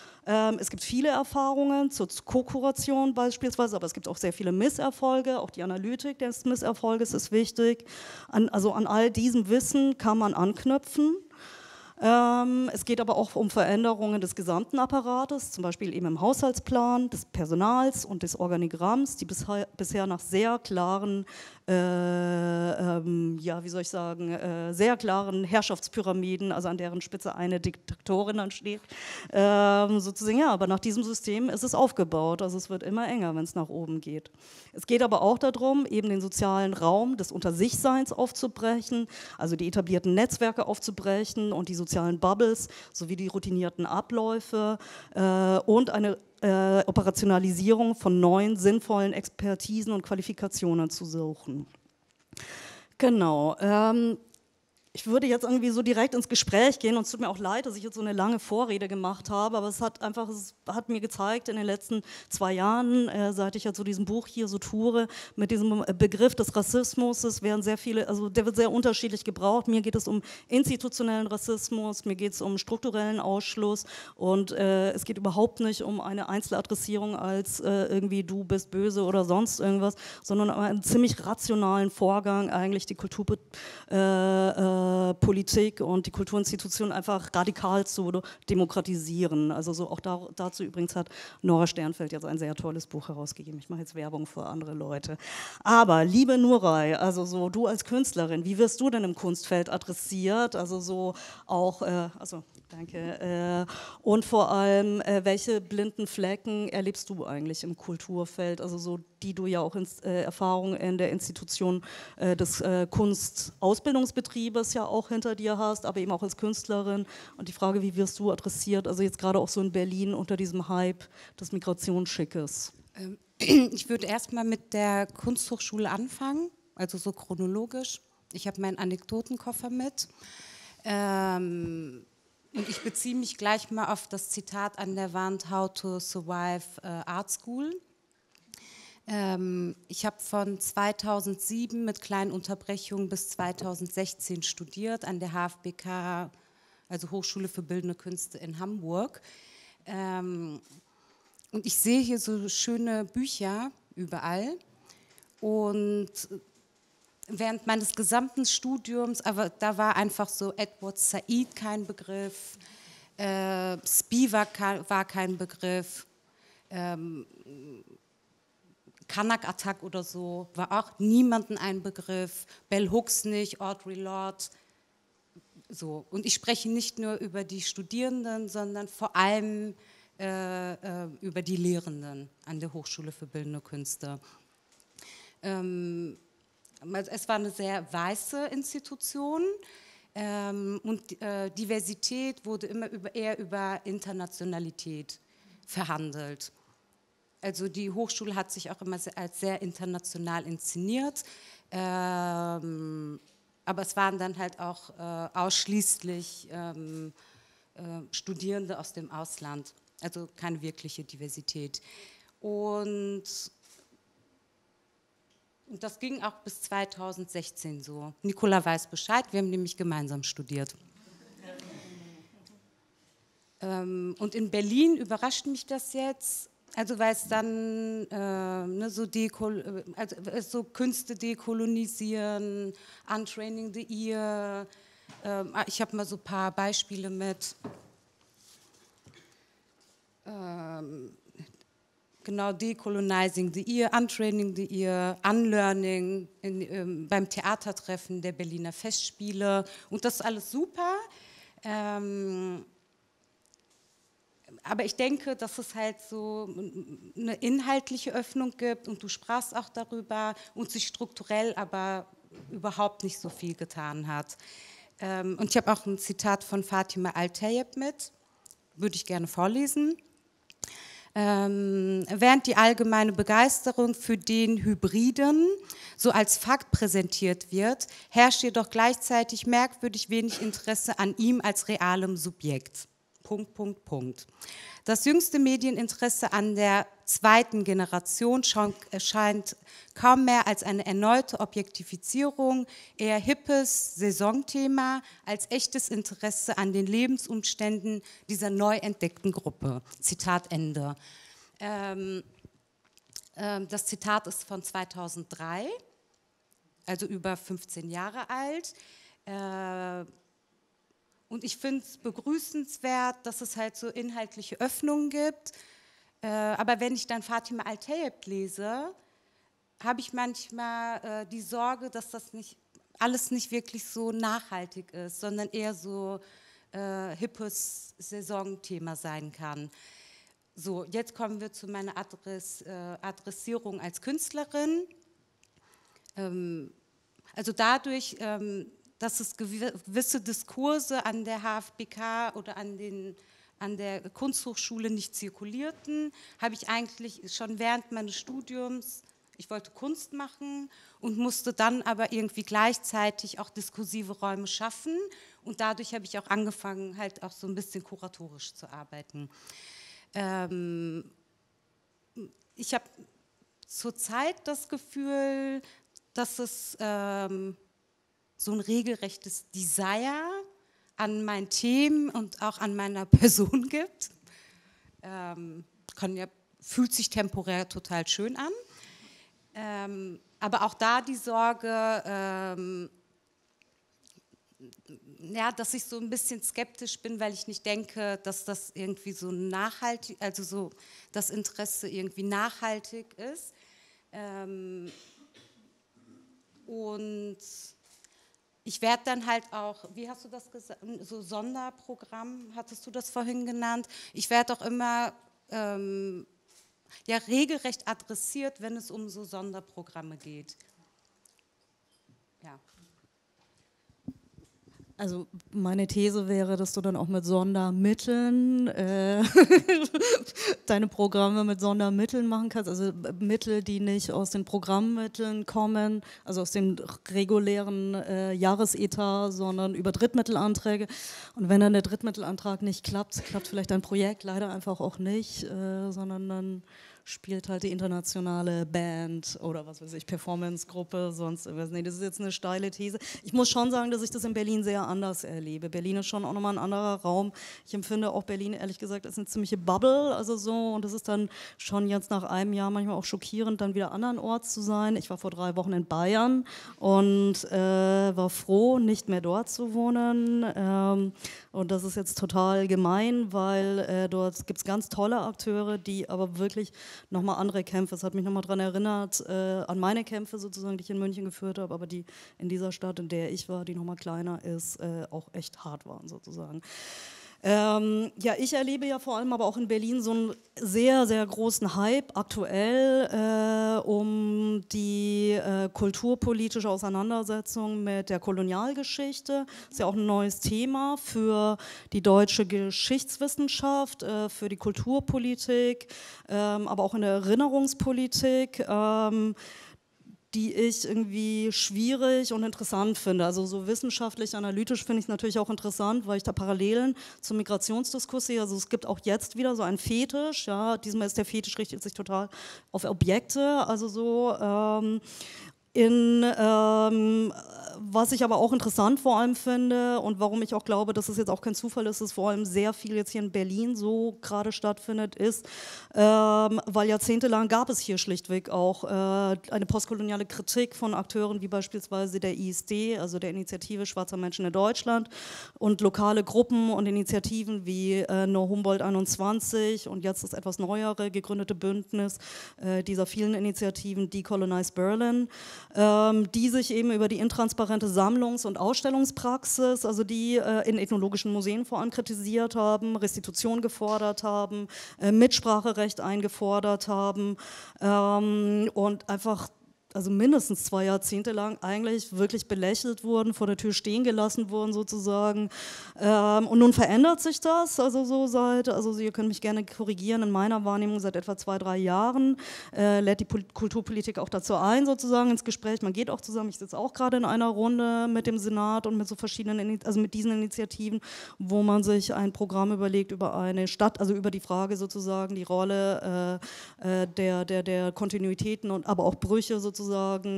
Es gibt viele Erfahrungen zur Co-Kuration beispielsweise, aber es gibt auch sehr viele Misserfolge. Auch die Analytik des Misserfolges ist wichtig. An, also an all diesem Wissen kann man anknüpfen. Ähm, es geht aber auch um Veränderungen des gesamten Apparates, zum Beispiel eben im Haushaltsplan, des Personals und des Organigramms, die bisher, bisher nach sehr klaren, äh, ähm, ja, wie soll ich sagen, äh, sehr klaren Herrschaftspyramiden, also an deren Spitze eine Diktatorin dann steht, ähm, sozusagen, ja, aber nach diesem System ist es aufgebaut, also es wird immer enger, wenn es nach oben geht. Es geht aber auch darum, eben den sozialen Raum des Unter-sich-Seins aufzubrechen, also die etablierten Netzwerke aufzubrechen und die sozialen Bubbles sowie die routinierten Abläufe äh, und eine äh, Operationalisierung von neuen, sinnvollen Expertisen und Qualifikationen zu suchen. Genau. Ähm, Ich würde jetzt irgendwie so direkt ins Gespräch gehen und es tut mir auch leid, dass ich jetzt so eine lange Vorrede gemacht habe, aber es hat einfach, es hat mir gezeigt in den letzten zwei Jahren, äh, seit ich jetzt so diesem Buch hier so toure, mit diesem Begriff des Rassismus, es werden sehr viele, also der wird sehr unterschiedlich gebraucht. Mir geht es um institutionellen Rassismus, mir geht es um strukturellen Ausschluss und äh, es geht überhaupt nicht um eine Einzeladressierung als äh, irgendwie du bist böse oder sonst irgendwas, sondern um einen ziemlich rationalen Vorgang, eigentlich die Kultur äh, äh, Politik und die Kulturinstitutionen einfach radikal zu demokratisieren. Also so auch da, dazu übrigens hat Nora Sternfeld jetzt ein sehr tolles Buch herausgegeben. Ich mache jetzt Werbung für andere Leute. Aber liebe Nuray, also so du als Künstlerin, wie wirst du denn im Kunstfeld adressiert? Also so auch, äh, also danke. Äh, und vor allem, äh, welche blinden Flecken erlebst du eigentlich im Kulturfeld? Also so die du ja auch in, äh, Erfahrung in der Institution äh, des äh, Kunstausbildungsbetriebes ja auch hinter dir hast, aber eben auch als Künstlerin. Und die Frage, wie wirst du adressiert, also jetzt gerade auch so in Berlin unter diesem Hype des Migrationsschickes? Ich würde erstmal mit der Kunsthochschule anfangen, also so chronologisch. Ich habe meinen Anekdotenkoffer mit. Ähm, und ich beziehe mich gleich mal auf das Zitat an der Wand, How to Survive äh, Art School. Ähm, ich habe von zweitausendsieben mit kleinen Unterbrechungen bis zweitausendsechzehn studiert an der H F B K, also Hochschule für Bildende Künste in Hamburg. Ähm, und ich sehe hier so schöne Bücher überall. Und während meines gesamten Studiums, aber da war einfach so Edward Said kein Begriff, äh, Spivak war kein Begriff, ähm, Kanak Attack oder so war auch niemandem ein Begriff, Bell Hooks nicht, Audre Lorde, so. Und ich spreche nicht nur über die Studierenden, sondern vor allem äh, äh, über die Lehrenden an der Hochschule für Bildende Künste. Ähm, Es war eine sehr weiße Institution ähm, und äh, Diversität wurde immer über, eher über Internationalität verhandelt. Also die Hochschule hat sich auch immer sehr, als sehr international inszeniert, ähm, aber es waren dann halt auch äh, ausschließlich ähm, äh, Studierende aus dem Ausland, also keine wirkliche Diversität. Und Und das ging auch bis zweitausendsechzehn so. Nicola weiß Bescheid, wir haben nämlich gemeinsam studiert. ähm, und in Berlin überrascht mich das jetzt, also weil es dann äh, ne, so, also, so Künste dekolonisieren, Untraining the Ear. Ähm, ich habe mal so ein paar Beispiele mit. Ähm, Genau, Decolonizing the Ear, Untraining the Ear, Unlearning in, ähm, beim Theatertreffen der Berliner Festspiele. Und das ist alles super. Ähm, aber ich denke, dass es halt so eine inhaltliche Öffnung gibt und du sprachst auch darüber und sich strukturell aber überhaupt nicht so viel getan hat. Ähm, und ich habe auch ein Zitat von Fatima Al-Tayeb mit, würde ich gerne vorlesen. Ähm, während die allgemeine Begeisterung für den Hybriden so als Fakt präsentiert wird, herrscht jedoch gleichzeitig merkwürdig wenig Interesse an ihm als realem Subjekt. Punkt, Punkt, Punkt. Das jüngste Medieninteresse an der zweiten Generation erscheint kaum mehr als eine erneute Objektifizierung, eher hippes Saisonthema als echtes Interesse an den Lebensumständen dieser neu entdeckten Gruppe. Zitat Ende. Ähm, ähm, das Zitat ist von zweitausenddrei, also über fünfzehn Jahre alt. Äh, Und ich finde es begrüßenswert, dass es halt so inhaltliche Öffnungen gibt. Äh, aber wenn ich dann Fatima Al-Tayeb lese, habe ich manchmal äh, die Sorge, dass das nicht, alles nicht wirklich so nachhaltig ist, sondern eher so äh, hippes Saisonthema sein kann. So, jetzt kommen wir zu meiner Adress, äh, Adressierung als Künstlerin. Ähm, also dadurch... Ähm, dass es gewisse Diskurse an der H F B K oder an, den, an der Kunsthochschule nicht zirkulierten, habe ich eigentlich schon während meines Studiums, ich wollte Kunst machen und musste dann aber irgendwie gleichzeitig auch diskursive Räume schaffen und dadurch habe ich auch angefangen, halt auch so ein bisschen kuratorisch zu arbeiten. Ähm, ich habe zurzeit das Gefühl, dass es... Ähm, so ein regelrechtes Desire an meinen Themen und auch an meiner Person gibt. Ähm, kann ja, fühlt sich temporär total schön an. Ähm, aber auch da die Sorge, ähm, ja, dass ich so ein bisschen skeptisch bin, weil ich nicht denke, dass das irgendwie so nachhaltig, also so das Interesse irgendwie nachhaltig ist. Ähm, und ich werde dann halt auch, wie hast du das gesagt, so Sonderprogramm, hattest du das vorhin genannt? Ich werde auch immer ähm, ja, regelrecht adressiert, wenn es um so Sonderprogramme geht. Ja. Also meine These wäre, dass du dann auch mit Sondermitteln äh, deine Programme mit Sondermitteln machen kannst, also Mittel, die nicht aus den Programmmitteln kommen, also aus dem regulären äh, Jahresetat, sondern über Drittmittelanträge. Und wenn dann der Drittmittelantrag nicht klappt, klappt vielleicht dein Projekt leider einfach auch nicht, äh, sondern dann spielt halt die internationale Band oder was weiß ich, Performance-Gruppe, sonst irgendwas. Nee, das ist jetzt eine steile These. Ich muss schon sagen, dass ich das in Berlin sehr anders erlebe. Berlin ist schon auch nochmal ein anderer Raum. Ich empfinde auch Berlin, ehrlich gesagt, als eine ziemliche Bubble, also so, und das ist dann schon jetzt nach einem Jahr manchmal auch schockierend, dann wieder andernorts zu sein. Ich war vor drei Wochen in Bayern und äh, war froh, nicht mehr dort zu wohnen. Ähm, und das ist jetzt total gemein, weil äh, dort gibt es ganz tolle Akteure, die aber wirklich nochmal andere Kämpfe. Es hat mich nochmal daran erinnert, äh, an meine Kämpfe sozusagen, die ich in München geführt habe, aber die in dieser Stadt, in der ich war, die nochmal kleiner ist, äh, auch echt hart waren sozusagen. Ähm, ja, ich erlebe ja vor allem aber auch in Berlin so einen sehr, sehr großen Hype aktuell äh, um die äh, kulturpolitische Auseinandersetzung mit der Kolonialgeschichte. Das ist ja auch ein neues Thema für die deutsche Geschichtswissenschaft, äh, für die Kulturpolitik, ähm, aber auch in der Erinnerungspolitik. Ähm, die ich irgendwie schwierig und interessant finde. Also so wissenschaftlich, analytisch finde ich es natürlich auch interessant, weil ich da Parallelen zum Migrationsdiskurs sehe. Also es gibt auch jetzt wieder so einen Fetisch, ja, diesmal ist der Fetisch, richtet sich total auf Objekte, also so ähm, in, ähm, was ich aber auch interessant vor allem finde und warum ich auch glaube, dass es jetzt auch kein Zufall ist, dass vor allem sehr viel jetzt hier in Berlin so gerade stattfindet, ist, ähm, weil jahrzehntelang gab es hier schlichtweg auch äh, eine postkoloniale Kritik von Akteuren wie beispielsweise der I S D, also der Initiative Schwarzer Menschen in Deutschland, und lokale Gruppen und Initiativen wie äh, No Humboldt einundzwanzig und jetzt das etwas neuere gegründete Bündnis äh, dieser vielen Initiativen Decolonize Berlin, ähm, die sich eben über die intransparente Sammlungs- und Ausstellungspraxis, also die äh, in ethnologischen Museen vor allem kritisiert haben, Restitution gefordert haben, äh, Mitspracherecht eingefordert haben ähm, und einfach also mindestens zwei Jahrzehnte lang eigentlich wirklich belächelt wurden, vor der Tür stehen gelassen wurden sozusagen. Ähm, und nun verändert sich das, also so seit, also ihr könnt mich gerne korrigieren, in meiner Wahrnehmung seit etwa zwei, drei Jahren äh, lädt die Pol- Kulturpolitik auch dazu ein, sozusagen ins Gespräch. Man geht auch zusammen, ich sitze auch gerade in einer Runde mit dem Senat und mit so verschiedenen, also mit diesen Initiativen, wo man sich ein Programm überlegt über eine Stadt, also über die Frage sozusagen, die Rolle äh, der, der, der Kontinuitäten und aber auch Brüche sozusagen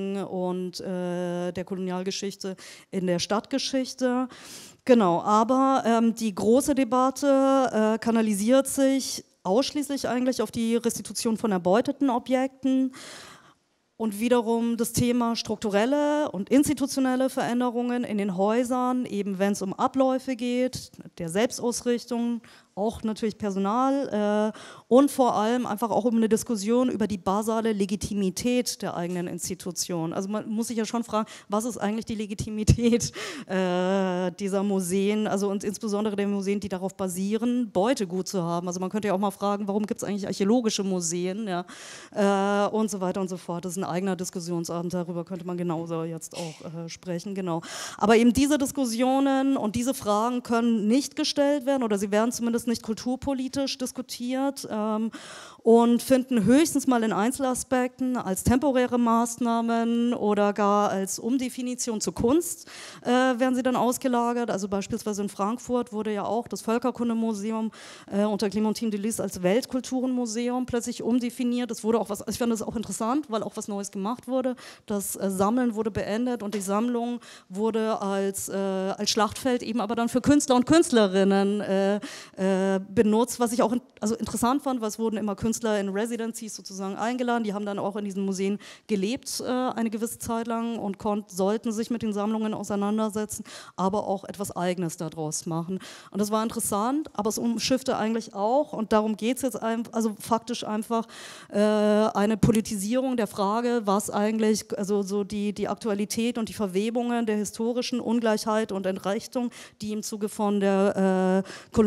und äh, der Kolonialgeschichte in der Stadtgeschichte. Genau, aber ähm, die große Debatte äh, kanalisiert sich ausschließlich eigentlich auf die Restitution von erbeuteten Objekten und wiederum das Thema strukturelle und institutionelle Veränderungen in den Häusern, eben wenn es um Abläufe geht, der Selbstausrichtung, auch natürlich Personal äh, und vor allem einfach auch um eine Diskussion über die basale Legitimität der eigenen Institution. Also man muss sich ja schon fragen, was ist eigentlich die Legitimität äh, dieser Museen, also und insbesondere der Museen, die darauf basieren, Beutegut zu haben. Also man könnte ja auch mal fragen, warum gibt es eigentlich archäologische Museen, ja, äh, und so weiter und so fort. Das ist ein eigener Diskussionsabend, darüber könnte man genauso jetzt auch äh, sprechen, genau. Aber eben diese Diskussionen und diese Fragen können nicht gestellt werden oder sie werden zumindest nicht kulturpolitisch diskutiert ähm, und finden höchstens mal in Einzelaspekten als temporäre Maßnahmen oder gar als Umdefinition zur Kunst äh, werden sie dann ausgelagert. Also beispielsweise in Frankfurt wurde ja auch das Völkerkundemuseum äh, unter Clémentine de Lys als Weltkulturenmuseum plötzlich umdefiniert. Das wurde auch was, ich fand das auch interessant, weil auch was Neues gemacht wurde. Das äh, Sammeln wurde beendet und die Sammlung wurde als, äh, als Schlachtfeld eben aber dann für Künstler und Künstlerinnen äh, äh, benutzt, was ich auch in, also interessant fand, weil es wurden immer Künstler in Residencies sozusagen eingeladen, die haben dann auch in diesen Museen gelebt äh, eine gewisse Zeit lang und konnt, sollten sich mit den Sammlungen auseinandersetzen, aber auch etwas Eigenes daraus machen. Und das war interessant, aber es umschiffte eigentlich auch, und darum geht es jetzt, ein, also faktisch einfach äh, eine Politisierung der Frage, was eigentlich, also so die, die Aktualität und die Verwebungen der historischen Ungleichheit und Entrechtung, die im Zuge von der äh, Kolonialgeschichte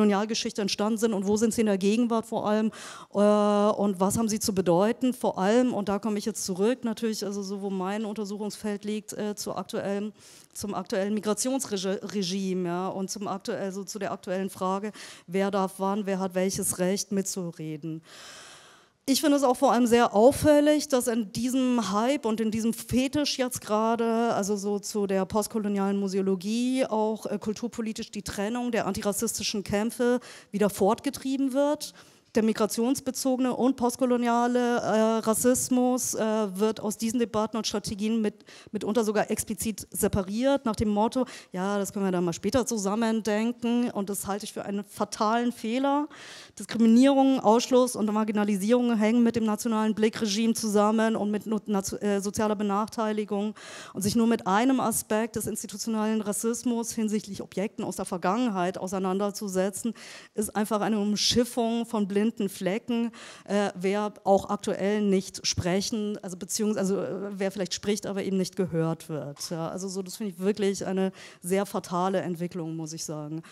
Zeitgeschichte entstanden sind und wo sind sie in der Gegenwart vor allem äh, und was haben sie zu bedeuten vor allem, und da komme ich jetzt zurück natürlich, also so wo mein Untersuchungsfeld liegt, äh, zu aktuellen, zum aktuellen Migrationsregime, ja, und zum aktuell, also zu der aktuellen Frage, wer darf wann, wer hat welches Recht mitzureden. Ich finde es auch vor allem sehr auffällig, dass in diesem Hype und in diesem Fetisch jetzt gerade, also so zu der postkolonialen Museologie, auch äh, kulturpolitisch die Trennung der antirassistischen Kämpfe wieder fortgetrieben wird. Der migrationsbezogene und postkoloniale äh, Rassismus äh, wird aus diesen Debatten und Strategien mit, mitunter sogar explizit separiert, nach dem Motto, ja, das können wir dann mal später zusammen denken, und das halte ich für einen fatalen Fehler. Diskriminierung, Ausschluss und Marginalisierung hängen mit dem nationalen Blickregime zusammen und mit äh, sozialer Benachteiligung, und sich nur mit einem Aspekt des institutionellen Rassismus hinsichtlich Objekten aus der Vergangenheit auseinanderzusetzen, ist einfach eine Umschiffung von blinden Flecken, äh, wer auch aktuell nicht sprechen, also beziehungsweise also, äh, wer vielleicht spricht, aber eben nicht gehört wird. Ja, also so, das finde ich wirklich eine sehr fatale Entwicklung, muss ich sagen.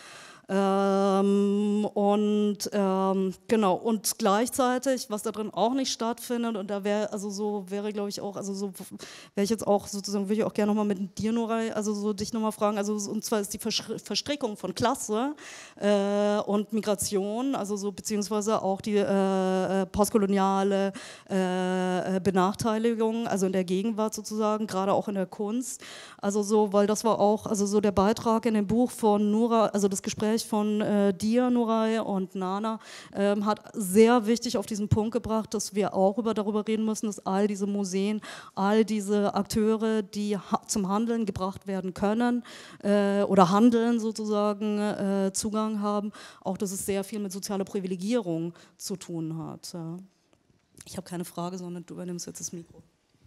Ähm, und ähm, genau, und gleichzeitig, was da drin auch nicht stattfindet, und da wäre, also so wäre, glaube ich, auch, also so wäre ich jetzt auch sozusagen, würde ich auch gerne nochmal mit dir, Nuray, also so dich nochmal fragen, also und zwar ist die Verstrickung von Klasse äh, und Migration, also so beziehungsweise auch die äh, postkoloniale äh, Benachteiligung, also in der Gegenwart sozusagen, gerade auch in der Kunst, also so, weil das war auch, also so der Beitrag in dem Buch von Nura, also das Gespräch von äh, dir, Nuray, und Nana ähm, hat sehr wichtig auf diesen Punkt gebracht, dass wir auch über, darüber reden müssen, dass all diese Museen, all diese Akteure, die ha zum Handeln gebracht werden können äh, oder handeln sozusagen, äh, Zugang haben, auch dass es sehr viel mit sozialer Privilegierung zu tun hat. Ja. Ich habe keine Frage, sondern du übernimmst jetzt das Mikro.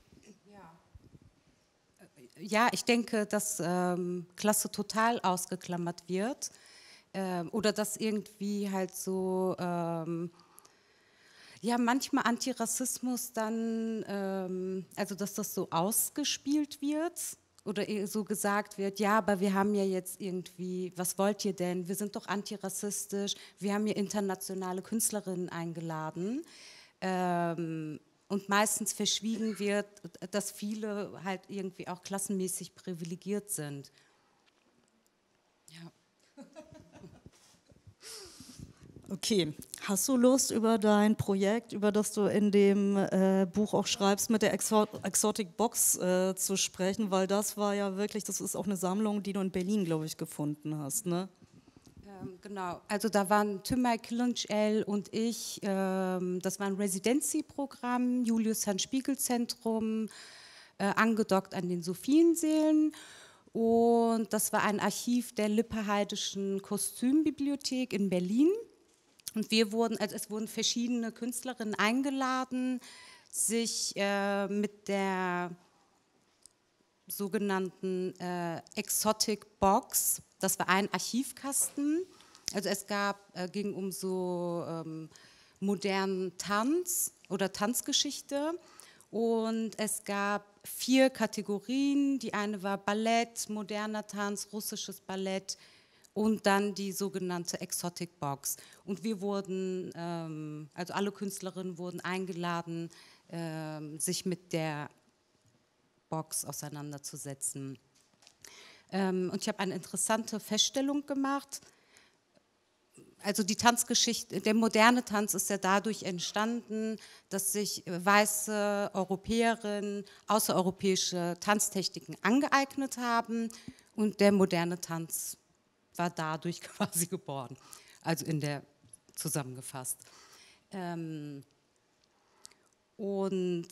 Ja, ich denke, dass ähm, Klasse total ausgeklammert wird. Ähm, oder dass irgendwie halt so, ähm, ja, manchmal Antirassismus dann, ähm, also dass das so ausgespielt wird oder so gesagt wird, ja, aber wir haben ja jetzt irgendwie, was wollt ihr denn, wir sind doch antirassistisch, wir haben hier internationale Künstlerinnen eingeladen. Ähm, und meistens verschwiegen wird, dass viele halt irgendwie auch klassenmäßig privilegiert sind. Ja. Okay, hast du Lust, über dein Projekt, über das du in dem äh, Buch auch schreibst, mit der Exo Exotic Box äh, zu sprechen, weil das war ja wirklich, das ist auch eine Sammlung, die du in Berlin, glaube ich, gefunden hast, ne? Ähm, genau, also da waren Tümay Kilunc-El und ich, ähm, das war ein Residency-Programm, Julius-Hans-Spiegel-Zentrum, äh, angedockt an den Sophienseelen. Und das war ein Archiv der Lippe-Heidischen Kostümbibliothek in Berlin. Und wir wurden, also es wurden verschiedene Künstlerinnen eingeladen, sich äh, mit der sogenannten äh, Exotic Box, das war ein Archivkasten, also es gab, äh, ging um so ähm, modernen Tanz oder Tanzgeschichte, und es gab vier Kategorien, die eine war Ballett, moderner Tanz, russisches Ballett, und dann die sogenannte Exotic Box. Und wir wurden, ähm, also alle Künstlerinnen wurden eingeladen, ähm, sich mit der Box auseinanderzusetzen. Ähm, und ich habe eine interessante Feststellung gemacht. Also die Tanzgeschichte, der moderne Tanz ist ja dadurch entstanden, dass sich weiße Europäerinnen außereuropäische Tanztechniken angeeignet haben, und der moderne Tanz war dadurch quasi geboren, also in der zusammengefasst. Ähm, und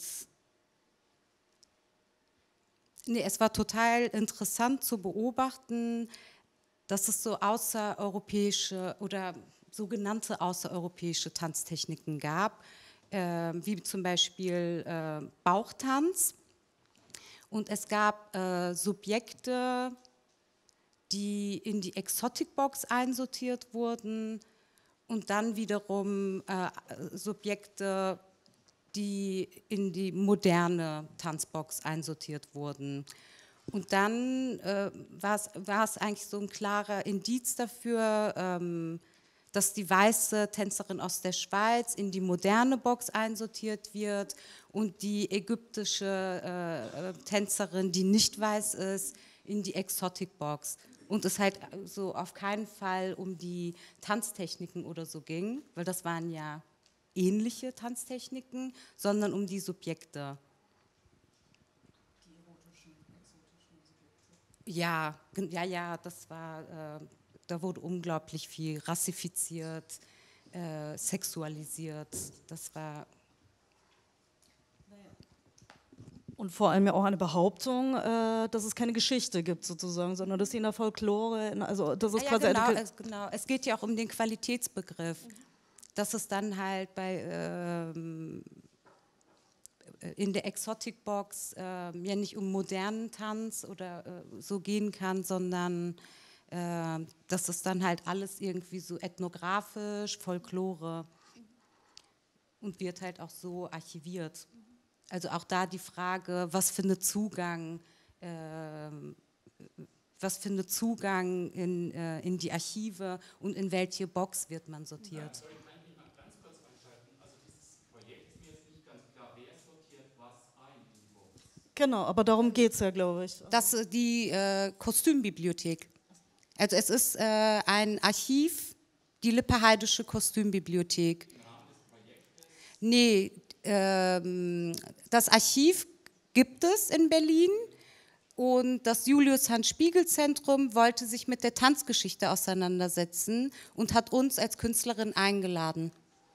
nee, es war total interessant zu beobachten, dass es so außereuropäische oder sogenannte außereuropäische Tanztechniken gab, äh, wie zum Beispiel äh, Bauchtanz. Und es gab äh, Subjekte, die in die Exotic Box einsortiert wurden, und dann wiederum äh, Subjekte, die in die moderne Tanzbox einsortiert wurden. Und dann äh, war es eigentlich so ein klarer Indiz dafür, ähm, dass die weiße Tänzerin aus der Schweiz in die moderne Box einsortiert wird und die ägyptische äh, Tänzerin, die nicht weiß ist, in die Exotic Box. Und es halt so auf keinen Fall um die Tanztechniken oder so ging, weil das waren ja ähnliche Tanztechniken, sondern um die Subjekte. Die erotischen, exotischen Subjekte? Ja, ja, ja, das war, äh, da wurde unglaublich viel rassifiziert, äh, sexualisiert, das war... Und vor allem ja auch eine Behauptung, äh, dass es keine Geschichte gibt sozusagen, sondern dass sie in der Folklore, in, also das ist ah, ja, quasi genau, eine es, genau, es geht ja auch um den Qualitätsbegriff, mhm. dass es dann halt bei ähm, in der Exotic Box äh, ja nicht um modernen Tanz oder äh, so gehen kann, sondern äh, dass es dann halt alles irgendwie so ethnografisch, Folklore und wird halt auch so archiviert. Also auch da die Frage, was findet Zugang, äh, was findet Zugang in, äh, in die Archive und in welche Box wird man sortiert. Ja, soll ich eigentlich mal ganz kurz einschalten? Also dieses Projekt ist mir jetzt nicht ganz klar, wer sortiert was ein in die Box? Genau, aber darum geht es ja, glaube ich. Das ist die äh, Kostümbibliothek. Also es ist äh, ein Archiv, die Lippe-Heidische Kostümbibliothek. Der Name des Projektes? Nee, das Archiv gibt es in Berlin und das Julius-Hans-Spiegel-Zentrum wollte sich mit der Tanzgeschichte auseinandersetzen und hat uns als Künstlerin eingeladen.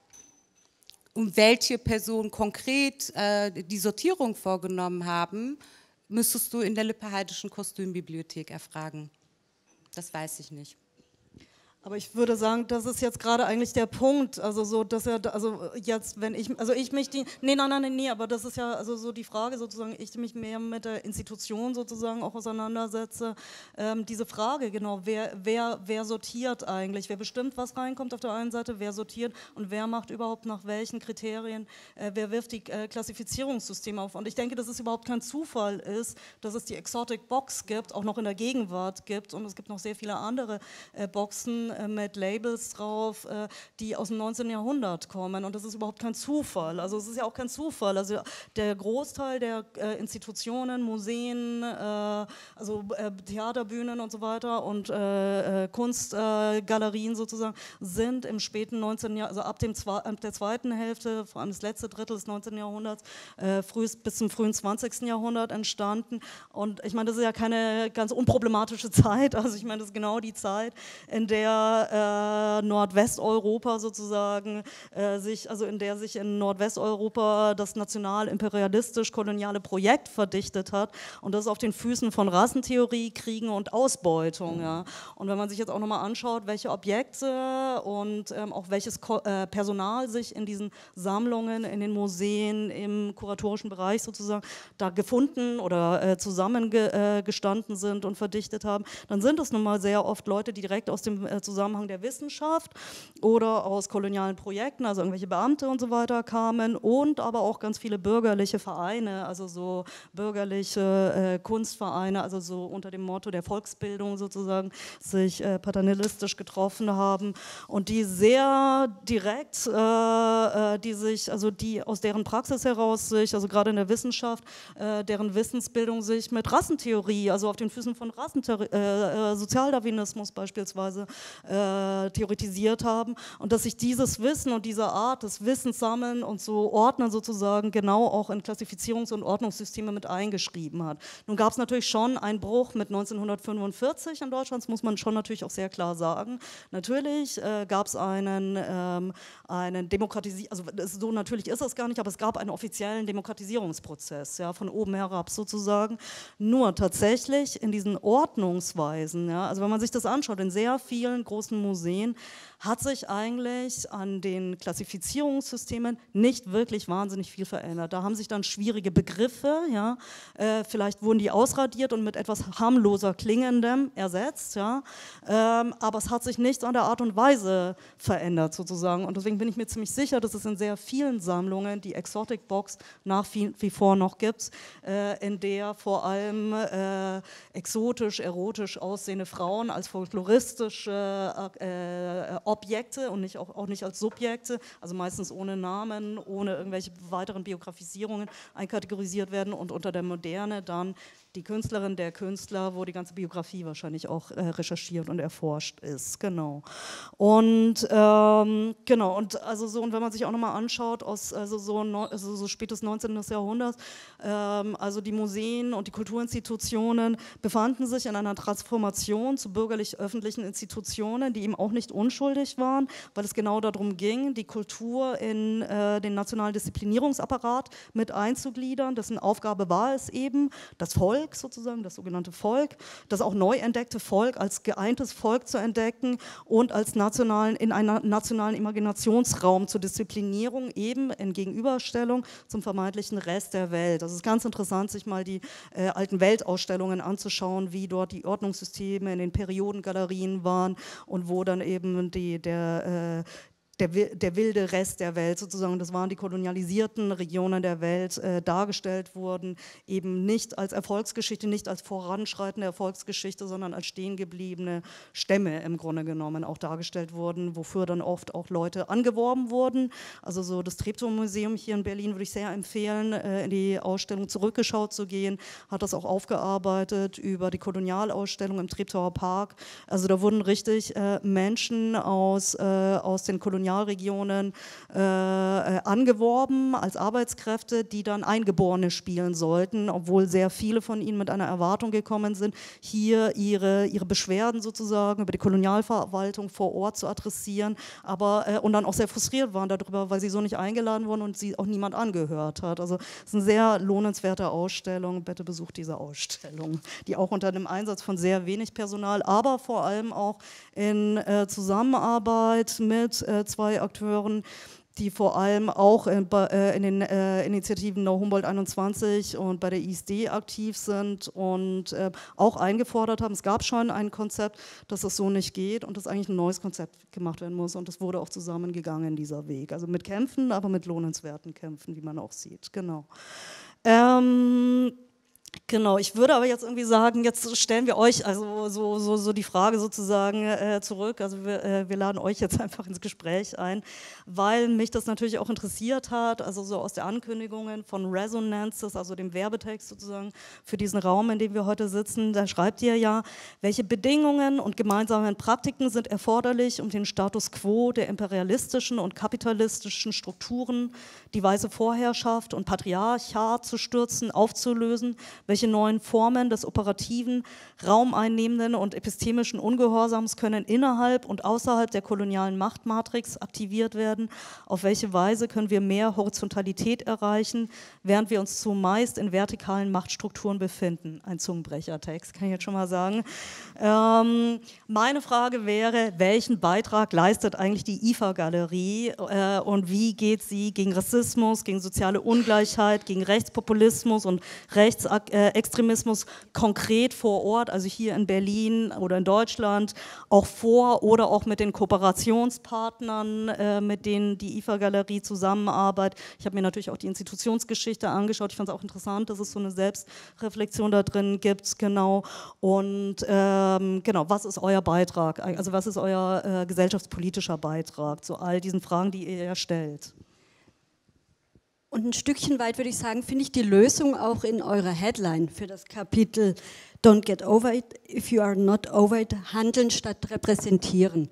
Um welche Personen konkret äh, die Sortierung vorgenommen haben, müsstest du in der Lippe-Heidischen Kostümbibliothek erfragen. Das weiß ich nicht. Aber ich würde sagen, das ist jetzt gerade eigentlich der Punkt, also so, dass er, also jetzt, wenn ich, also ich mich die, nee, nein, nein, nee, aber das ist ja also so die Frage sozusagen, ich mich mehr mit der Institution sozusagen auch auseinandersetze, ähm, diese Frage, genau, wer, wer, wer sortiert eigentlich, wer bestimmt, was reinkommt auf der einen Seite, wer sortiert und wer macht überhaupt nach welchen Kriterien, äh, wer wirft die äh, Klassifizierungssysteme auf und ich denke, dass es überhaupt kein Zufall ist, dass es die Exotic Box gibt, auch noch in der Gegenwart gibt und es gibt noch sehr viele andere äh, Boxen, mit Labels drauf, die aus dem neunzehnten Jahrhundert kommen und das ist überhaupt kein Zufall, also es ist ja auch kein Zufall, also der Großteil der Institutionen, Museen, also Theaterbühnen und so weiter und Kunstgalerien sozusagen sind im späten neunzehnten Jahrhundert, also ab, dem Zwe ab der zweiten Hälfte, vor allem das letzte Drittel des neunzehnten Jahrhunderts, frühest bis zum frühen zwanzigsten Jahrhundert entstanden und ich meine, das ist ja keine ganz unproblematische Zeit, also ich meine, das ist genau die Zeit, in der Äh, Nordwesteuropa sozusagen äh, sich, also in der sich in Nordwesteuropa das national-imperialistisch-koloniale Projekt verdichtet hat und das auf den Füßen von Rassentheorie, Kriegen und Ausbeutung. Ja. Und wenn man sich jetzt auch nochmal anschaut, welche Objekte und ähm, auch welches Ko äh, Personal sich in diesen Sammlungen, in den Museen, im kuratorischen Bereich sozusagen da gefunden oder äh, zusammengestanden äh, sind und verdichtet haben, dann sind es nun mal sehr oft Leute, die direkt aus dem äh, Zusammenhang der Wissenschaft oder aus kolonialen Projekten, also irgendwelche Beamte und so weiter kamen und aber auch ganz viele bürgerliche Vereine, also so bürgerliche äh, Kunstvereine, also so unter dem Motto der Volksbildung sozusagen sich äh, paternalistisch getroffen haben und die sehr direkt, äh, die sich, also die aus deren Praxis heraus sich, also gerade in der Wissenschaft, äh, deren Wissensbildung sich mit Rassentheorie, also auf den Füßen von Rassentheorie, äh, Sozialdarwinismus beispielsweise Äh, theoretisiert haben und dass sich dieses Wissen und diese Art des Wissens sammeln und so ordnen sozusagen genau auch in Klassifizierungs- und Ordnungssysteme mit eingeschrieben hat. Nun gab es natürlich schon einen Bruch mit neunzehnhundertfünfundvierzig in Deutschland, das muss man schon natürlich auch sehr klar sagen. Natürlich äh, gab es einen, ähm, einen Demokratisi- also so natürlich ist das gar nicht, aber es gab einen offiziellen Demokratisierungsprozess, ja, von oben herab sozusagen. Nur tatsächlich in diesen Ordnungsweisen, ja, also wenn man sich das anschaut, in sehr vielen großen Museen hat sich eigentlich an den Klassifizierungssystemen nicht wirklich wahnsinnig viel verändert. Da haben sich dann schwierige Begriffe, ja, äh, vielleicht wurden die ausradiert und mit etwas harmloser klingendem ersetzt, ja, ähm, aber es hat sich nichts an der Art und Weise verändert sozusagen und deswegen bin ich mir ziemlich sicher, dass es in sehr vielen Sammlungen die Exotic Box nach wie, wie vor noch gibt, äh, in der vor allem äh, exotisch, erotisch aussehende Frauen als folkloristische äh, Objekte und nicht, auch, auch nicht als Subjekte, also meistens ohne Namen, ohne irgendwelche weiteren Biografisierungen einkategorisiert werden und unter der Moderne dann die Künstlerin, der Künstler, wo die ganze Biografie wahrscheinlich auch äh, recherchiert und erforscht ist, genau. Und ähm, genau, und also so, und wenn man sich auch nochmal anschaut, aus also so, no, also so spätes neunzehnten. Jahrhundert, ähm, also die Museen und die Kulturinstitutionen befanden sich in einer Transformation zu bürgerlich-öffentlichen Institutionen, die eben auch nicht unschuldig waren, weil es genau darum ging, die Kultur in äh, den nationalen Disziplinierungsapparat mit einzugliedern, dessen Aufgabe war es eben, das Volk sozusagen, das sogenannte Volk, das auch neu entdeckte Volk als geeintes Volk zu entdecken und als nationalen, in einen nationalen Imaginationsraum zur Disziplinierung eben in Gegenüberstellung zum vermeintlichen Rest der Welt. Das ist ganz interessant, sich mal die äh, alten Weltausstellungen anzuschauen, wie dort die Ordnungssysteme in den Periodengalerien waren und wo dann eben die, der äh, Der, der wilde Rest der Welt sozusagen, das waren die kolonialisierten Regionen der Welt, äh, dargestellt wurden, eben nicht als Erfolgsgeschichte, nicht als voranschreitende Erfolgsgeschichte, sondern als stehengebliebene Stämme im Grunde genommen auch dargestellt wurden, wofür dann oft auch Leute angeworben wurden. Also so das Treptow-Museum hier in Berlin würde ich sehr empfehlen, äh, in die Ausstellung Zurückgeschaut zu gehen, hat das auch aufgearbeitet über die Kolonialausstellung im Treptower Park. Also da wurden richtig äh, Menschen aus, äh, aus den Kolonialregionen Regionen äh, angeworben als Arbeitskräfte, die dann Eingeborene spielen sollten, obwohl sehr viele von ihnen mit einer Erwartung gekommen sind, hier ihre, ihre Beschwerden sozusagen über die Kolonialverwaltung vor Ort zu adressieren, aber äh, und dann auch sehr frustriert waren darüber, weil sie so nicht eingeladen wurden und sie auch niemand angehört hat. Also es ist eine sehr lohnenswerte Ausstellung. Bitte besucht diese Ausstellung, die auch unter dem Einsatz von sehr wenig Personal, aber vor allem auch in äh, Zusammenarbeit mit äh, zwei Akteuren, die vor allem auch in, äh, in den äh, Initiativen No Humboldt einundzwanzig und bei der I S D aktiv sind und äh, auch eingefordert haben, es gab schon ein Konzept, dass es so nicht geht und dass eigentlich ein neues Konzept gemacht werden muss und es wurde auch zusammengegangen, dieser Weg. Also mit Kämpfen, aber mit lohnenswerten Kämpfen, wie man auch sieht. Genau. Ähm, Genau, ich würde aber jetzt irgendwie sagen, jetzt stellen wir euch also so, so, so die Frage sozusagen äh, zurück, also wir, äh, wir laden euch jetzt einfach ins Gespräch ein, weil mich das natürlich auch interessiert hat, also so aus der Ankündigungen von Resonances, also dem Werbetext sozusagen für diesen Raum, in dem wir heute sitzen, da schreibt ihr ja, welche Bedingungen und gemeinsamen Praktiken sind erforderlich, um den Status quo der imperialistischen und kapitalistischen Strukturen, die weiße Vorherrschaft und Patriarchat zu stürzen, aufzulösen, welche neuen Formen des operativen, raumeinnehmenden und epistemischen Ungehorsams können innerhalb und außerhalb der kolonialen Machtmatrix aktiviert werden? Auf welche Weise können wir mehr Horizontalität erreichen, während wir uns zumeist in vertikalen Machtstrukturen befinden? Ein Zungenbrechertext, kann ich jetzt schon mal sagen. Ähm, meine Frage wäre, welchen Beitrag leistet eigentlich die I F A-Galerie äh, und wie geht sie gegen Rassismus, gegen soziale Ungleichheit, gegen Rechtspopulismus und Rechtsaktivismus Extremismus konkret vor Ort, also hier in Berlin oder in Deutschland, auch vor oder auch mit den Kooperationspartnern, äh, mit denen die I F A-Galerie zusammenarbeitet. Ich habe mir natürlich auch die Institutionsgeschichte angeschaut. Ich fand es auch interessant, dass es so eine Selbstreflexion da drin gibt, genau. Und ähm, genau, was ist euer Beitrag? Also was ist euer äh, gesellschaftspolitischer Beitrag zu all diesen Fragen, die ihr ja stellt? Und ein Stückchen weit würde ich sagen, finde ich die Lösung auch in eurer Headline für das Kapitel Don't get over it if you are not over it, handeln statt repräsentieren.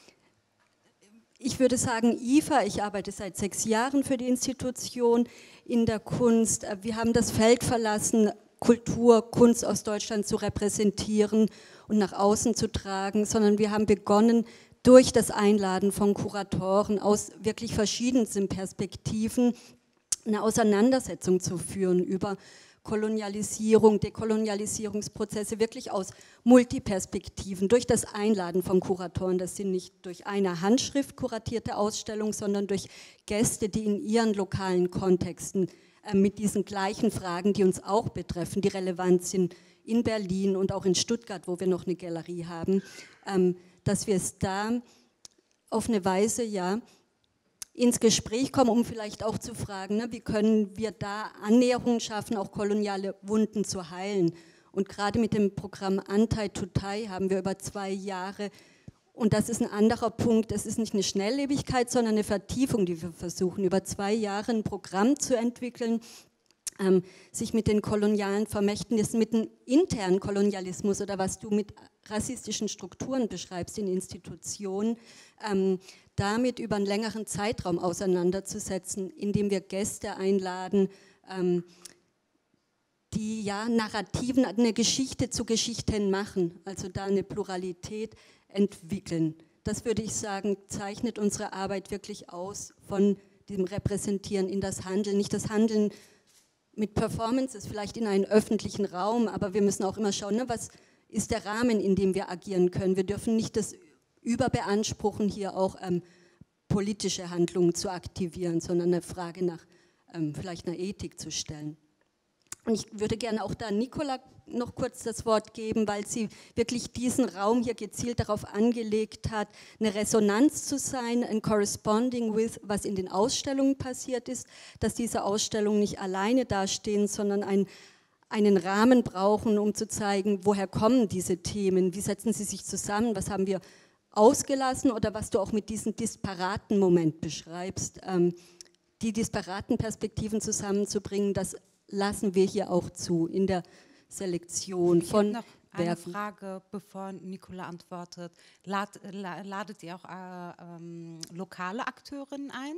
Ich würde sagen, I F A, ich arbeite seit sechs Jahren für die Institution in der Kunst. Wir haben das Feld verlassen, Kultur, Kunst aus Deutschland zu repräsentieren und nach außen zu tragen, sondern wir haben begonnen, durch das Einladen von Kuratoren aus wirklich verschiedensten Perspektiven eine Auseinandersetzung zu führen über Kolonialisierung, Dekolonialisierungsprozesse, wirklich aus Multiperspektiven, durch das Einladen von Kuratoren. Das sind nicht durch eine Handschrift kuratierte Ausstellungen, sondern durch Gäste, die in ihren lokalen Kontexten äh, mit diesen gleichen Fragen, die uns auch betreffen, die relevant sind in Berlin und auch in Stuttgart, wo wir noch eine Galerie haben, ähm, dass wir es da auf eine Weise, ja, ins Gespräch kommen, um vielleicht auch zu fragen, ne, wie können wir da Annäherungen schaffen, auch koloniale Wunden zu heilen. Und gerade mit dem Programm Antai Tutai haben wir über zwei Jahre Und das ist ein anderer Punkt, es ist nicht eine Schnelllebigkeit, sondern eine Vertiefung, die wir versuchen, über zwei Jahre ein Programm zu entwickeln, ähm, sich mit den kolonialen Vermächtnissen, mit dem internen Kolonialismus oder was du mit rassistischen Strukturen beschreibst in Institutionen, ähm, damit über einen längeren Zeitraum auseinanderzusetzen, indem wir Gäste einladen, ähm, die ja Narrativen, eine Geschichte zu Geschichten machen, also da eine Pluralität entwickeln. Das würde ich sagen, zeichnet unsere Arbeit wirklich aus von dem Repräsentieren in das Handeln, nicht das Handeln mit Performances, vielleicht in einen öffentlichen Raum, aber wir müssen auch immer schauen, ne, was ist der Rahmen, in dem wir agieren können. Wir dürfen nicht das überbeanspruchen, hier auch ähm, politische Handlungen zu aktivieren, sondern eine Frage nach ähm, vielleicht einer Ethik zu stellen. Und ich würde gerne auch da Nicola noch kurz das Wort geben, weil sie wirklich diesen Raum hier gezielt darauf angelegt hat, eine Resonanz zu sein, ein Corresponding with, was in den Ausstellungen passiert ist, dass diese Ausstellungen nicht alleine dastehen, sondern ein, einen Rahmen brauchen, um zu zeigen, woher kommen diese Themen, wie setzen sie sich zusammen, was haben wir ausgelassen oder was du auch mit diesem disparaten Moment beschreibst, ähm, die disparaten Perspektiven zusammenzubringen, das lassen wir hier auch zu in der Selektion von ich noch eine Werken. Frage, bevor Nicola antwortet. Lad, la, ladet ihr auch äh, ähm, lokale Akteurinnen ein?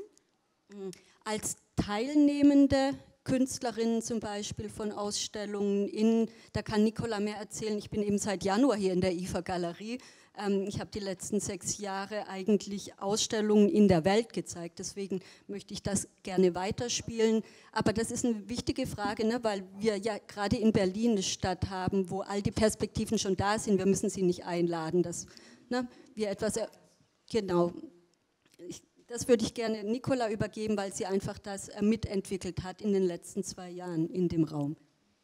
Als teilnehmende Künstlerinnen zum Beispiel von Ausstellungen in, da kann Nicola mehr erzählen, ich bin eben seit Januar hier in der I F A-Galerie. Ich habe die letzten sechs Jahre eigentlich Ausstellungen in der Welt gezeigt, deswegen möchte ich das gerne weiterspielen. Aber das ist eine wichtige Frage, ne, weil wir ja gerade in Berlin eine Stadt haben, wo all die Perspektiven schon da sind. Wir müssen sie nicht einladen, dass ne, wir etwas, genau, ich, das würde ich gerne Nicola übergeben, weil sie einfach das mitentwickelt hat in den letzten zwei Jahren in dem Raum.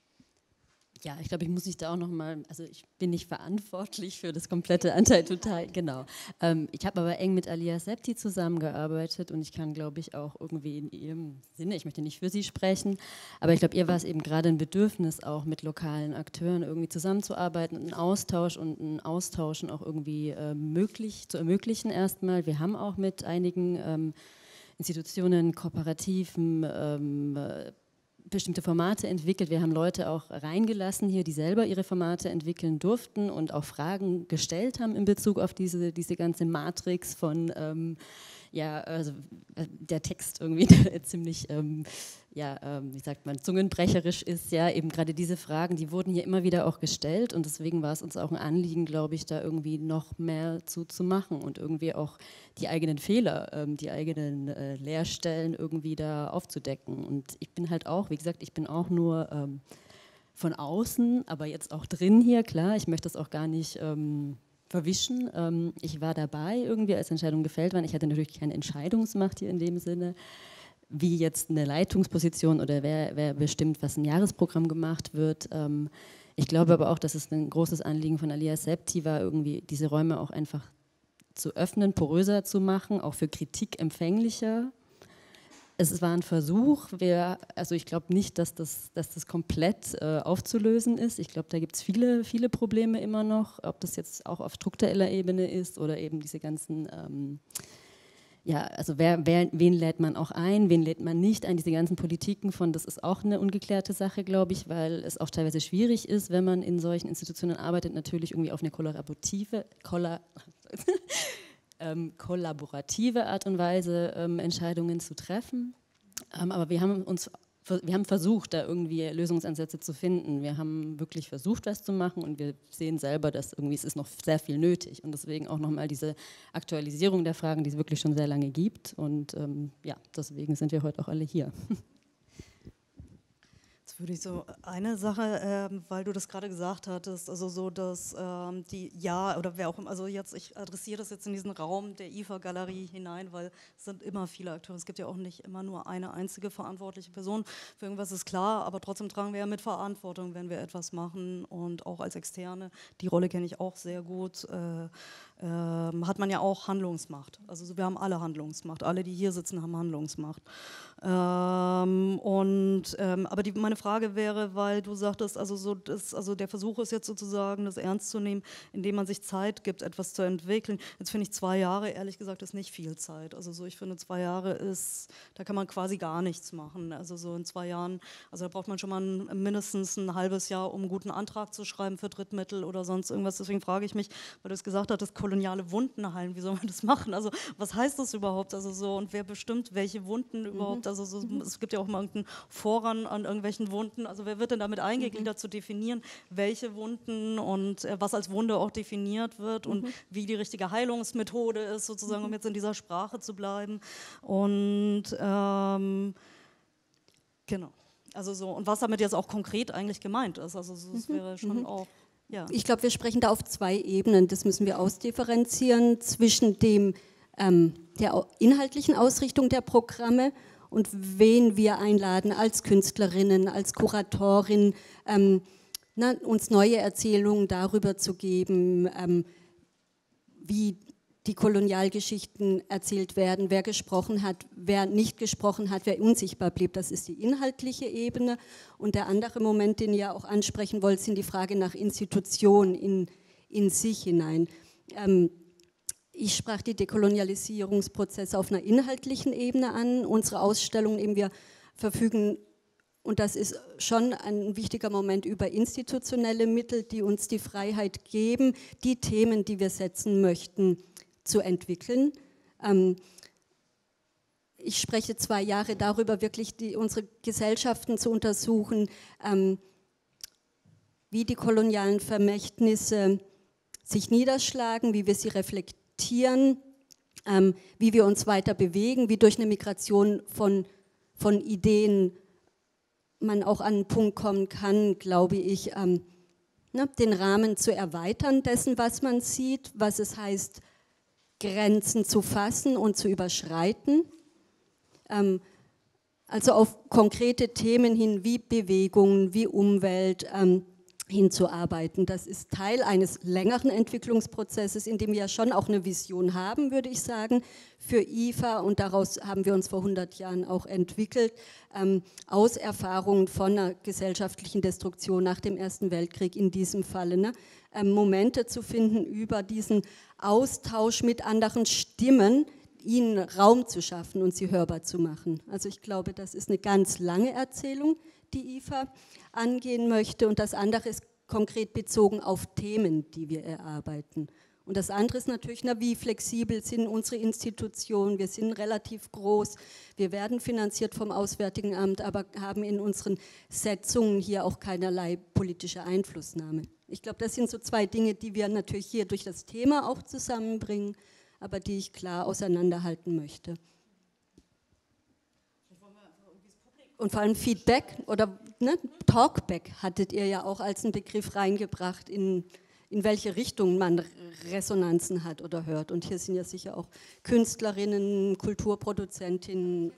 Ja, ich glaube, ich muss mich da auch nochmal, also ich bin nicht verantwortlich für das komplette Anteil-Total, genau. Ähm, ich habe aber eng mit Alia Septi zusammengearbeitet und ich kann, glaube ich, auch irgendwie in ihrem Sinne, ich möchte nicht für sie sprechen, aber ich glaube, ihr war es eben gerade ein Bedürfnis, auch mit lokalen Akteuren irgendwie zusammenzuarbeiten und einen Austausch und ein Austauschen auch irgendwie äh, möglich, zu ermöglichen erstmal. Wir haben auch mit einigen ähm, Institutionen, Kooperativen, ähm, äh, bestimmte Formate entwickelt. Wir haben Leute auch reingelassen hier, die selber ihre Formate entwickeln durften und auch Fragen gestellt haben in Bezug auf diese, diese ganze Matrix von, ähm, ja, also der Text irgendwie der ziemlich, ähm, ja, ähm, wie sagt man, zungenbrecherisch ist, ja, eben gerade diese Fragen, die wurden hier immer wieder auch gestellt und deswegen war es uns auch ein Anliegen, glaube ich, da irgendwie noch mehr zu, zu machen und irgendwie auch die eigenen Fehler, ähm, die eigenen äh, Leerstellen irgendwie da aufzudecken. Und ich bin halt auch, wie gesagt, ich bin auch nur ähm, von außen, aber jetzt auch drin hier, klar, ich möchte das auch gar nicht ähm, verwischen. Ähm, ich war dabei irgendwie, als Entscheidungen gefällt waren. Ich hatte natürlich keine Entscheidungsmacht hier in dem Sinne, wie jetzt eine Leitungsposition oder wer, wer bestimmt, was ein Jahresprogramm gemacht wird. Ähm, ich glaube aber auch, dass es ein großes Anliegen von Alia Septi war, irgendwie diese Räume auch einfach zu öffnen, poröser zu machen, auch für Kritik empfänglicher. Es war ein Versuch, wir, also ich glaube nicht, dass das, dass das komplett äh, aufzulösen ist. Ich glaube, da gibt es viele, viele Probleme immer noch, ob das jetzt auch auf struktureller Ebene ist oder eben diese ganzen, ähm, ja, also wer, wer, wen lädt man auch ein, wen lädt man nicht ein, diese ganzen Politiken von, das ist auch eine ungeklärte Sache, glaube ich, weil es auch teilweise schwierig ist, wenn man in solchen Institutionen arbeitet, natürlich irgendwie auf eine kollaborative, kolla, ähm, kollaborative Art und Weise ähm, Entscheidungen zu treffen. Ähm, aber wir haben uns Wir haben versucht, da irgendwie Lösungsansätze zu finden. Wir haben wirklich versucht, was zu machen und wir sehen selber, dass irgendwie es ist noch sehr viel nötig und deswegen auch nochmal diese Aktualisierung der Fragen, die es wirklich schon sehr lange gibt und ähm, ja, deswegen sind wir heute auch alle hier. Jetzt würde ich so eine Sache, ähm, weil du das gerade gesagt hattest, also so, dass ähm, die, ja, oder wer auch immer, also jetzt, ich adressiere das jetzt in diesen Raum der I F A-Galerie hinein, weil es sind immer viele Akteure, es gibt ja auch nicht immer nur eine einzige verantwortliche Person, für irgendwas ist klar, aber trotzdem tragen wir ja mit Verantwortung, wenn wir etwas machen und auch als Externe, die Rolle kenne ich auch sehr gut, äh, ähm, hat man ja auch Handlungsmacht. Also wir haben alle Handlungsmacht, alle, die hier sitzen, haben Handlungsmacht. Ähm, und, ähm, aber die, meine Frage wäre, weil du sagtest, also, so das, also der Versuch ist jetzt sozusagen, das ernst zu nehmen, indem man sich Zeit gibt, etwas zu entwickeln. Jetzt finde ich zwei Jahre, ehrlich gesagt, ist nicht viel Zeit. Also so, ich finde, zwei Jahre ist, da kann man quasi gar nichts machen. Also so in zwei Jahren, also da braucht man schon mal ein, mindestens ein halbes Jahr, um einen guten Antrag zu schreiben für Drittmittel oder sonst irgendwas. Deswegen frage ich mich, weil du es gesagt hattest, koloniale Wunden heilen, wie soll man das machen? Also was heißt das überhaupt? Also so, und wer bestimmt, welche Wunden überhaupt? Also so, es gibt ja auch mal irgendeinen Vorrang an irgendwelchen Wunden. Also wer wird denn damit eingegliedert, mhm. zu definieren, welche Wunden und äh, was als Wunde auch definiert wird und mhm. wie die richtige Heilungsmethode ist, sozusagen, um jetzt in dieser Sprache zu bleiben. Und ähm, genau. Also so, und was damit jetzt auch konkret eigentlich gemeint ist. Also so, das wäre schon mhm. auch. Ja. Ich glaube, wir sprechen da auf zwei Ebenen. Das müssen wir ausdifferenzieren zwischen dem, ähm, der inhaltlichen Ausrichtung der Programme und wen wir einladen als Künstlerinnen, als Kuratorin, ähm, na, uns neue Erzählungen darüber zu geben, ähm, wie die Kolonialgeschichten erzählt werden, wer gesprochen hat, wer nicht gesprochen hat, wer unsichtbar blieb. Das ist die inhaltliche Ebene. Und der andere Moment, den ihr auch ansprechen wollt, sind die Frage nach Institution in, in sich hinein. Ähm, ich sprach die Dekolonialisierungsprozesse auf einer inhaltlichen Ebene an. Unsere Ausstellungen, eben wir verfügen, und das ist schon ein wichtiger Moment, über institutionelle Mittel, die uns die Freiheit geben, die Themen, die wir setzen möchten, zu entwickeln. Ähm, ich spreche zwei Jahre darüber, wirklich die, unsere Gesellschaften zu untersuchen, ähm, wie die kolonialen Vermächtnisse sich niederschlagen, wie wir sie reflektieren, ähm, wie wir uns weiter bewegen, wie durch eine Migration von, von Ideen man auch an einen Punkt kommen kann, glaube ich, ähm, ne, den Rahmen zu erweitern dessen, was man sieht, was es heißt, Grenzen zu fassen und zu überschreiten. Ähm, also auf konkrete Themen hin wie Bewegung, wie Umwelt ähm, hinzuarbeiten. Das ist Teil eines längeren Entwicklungsprozesses, in dem wir ja schon auch eine Vision haben, würde ich sagen, für I F A, und daraus haben wir uns vor hundert Jahren auch entwickelt, ähm, aus Erfahrungen von einer gesellschaftlichen Destruktion nach dem Ersten Weltkrieg in diesem Falle, ne, ähm, Momente zu finden über diesen Austausch mit anderen Stimmen, ihnen Raum zu schaffen und sie hörbar zu machen. Also ich glaube, das ist eine ganz lange Erzählung, die I F A angehen möchte, und das andere ist konkret bezogen auf Themen, die wir erarbeiten. Und das andere ist natürlich, na, wie flexibel sind unsere Institutionen, wir sind relativ groß, wir werden finanziert vom Auswärtigen Amt, aber haben in unseren Setzungen hier auch keinerlei politische Einflussnahme. Ich glaube, das sind so zwei Dinge, die wir natürlich hier durch das Thema auch zusammenbringen, aber die ich klar auseinanderhalten möchte. Und vor allem Feedback oder ne, Talkback hattet ihr ja auch als einen Begriff reingebracht, in, in welche Richtung man Resonanzen hat oder hört. Und hier sind ja sicher auch Künstlerinnen, Kulturproduzentinnen.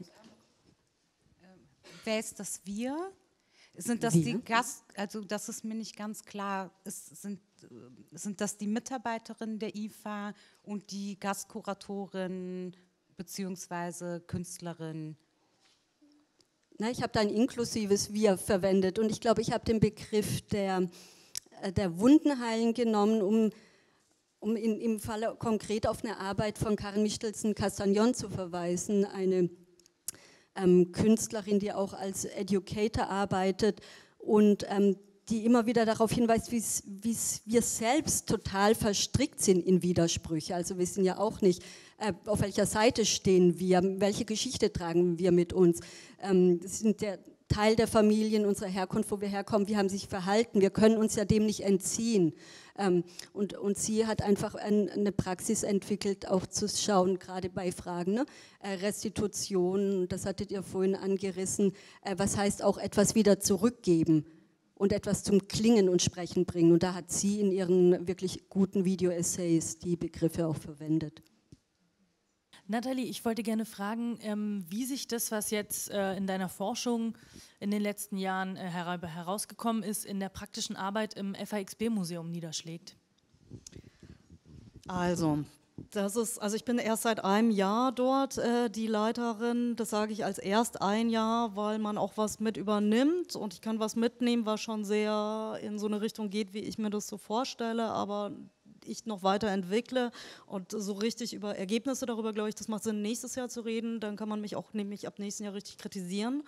Wer ist das Wir? Sind das wir? die Gast, also das ist mir nicht ganz klar, es sind, sind das die Mitarbeiterinnen der I F A und die Gastkuratorin bzw. Künstlerin? Na, ich habe da ein inklusives Wir verwendet, und ich glaube, ich habe den Begriff der, der Wundenheilen genommen, um, um in, im Falle konkret auf eine Arbeit von Karin Michtelsen-Castagnon zu verweisen, eine ähm, Künstlerin, die auch als Educator arbeitet und ähm, die immer wieder darauf hinweist, wie wir selbst total verstrickt sind in Widersprüche. Also wir wissen ja auch nicht, äh, auf welcher Seite stehen wir, welche Geschichte tragen wir mit uns. Ähm, das sind der Teil der Familien unserer Herkunft, wo wir herkommen, wie haben sie sich verhalten. Wir können uns ja dem nicht entziehen. Ähm, und, und sie hat einfach ein, eine Praxis entwickelt, auch zu schauen, gerade bei Fragen, ne? äh, Restitution, das hattet ihr vorhin angerissen, äh, was heißt auch etwas wieder zurückgeben und etwas zum Klingen und Sprechen bringen. Und da hat sie in ihren wirklich guten Video-Essays die Begriffe auch verwendet. Nathalie, ich wollte gerne fragen, ähm, wie sich das, was jetzt äh, in deiner Forschung in den letzten Jahren äh, herausgekommen ist, in der praktischen Arbeit im F A X B-Museum niederschlägt. Also, das ist, also ich bin erst seit einem Jahr dort äh, die Leiterin, das sage ich als erst ein Jahr, weil man auch was mit übernimmt und ich kann was mitnehmen, was schon sehr in so eine Richtung geht, wie ich mir das so vorstelle, aber ich noch weiterentwickle und so richtig über Ergebnisse darüber, glaube ich, das macht Sinn, nächstes Jahr zu reden, dann kann man mich auch nämlich ab nächsten Jahr richtig kritisieren.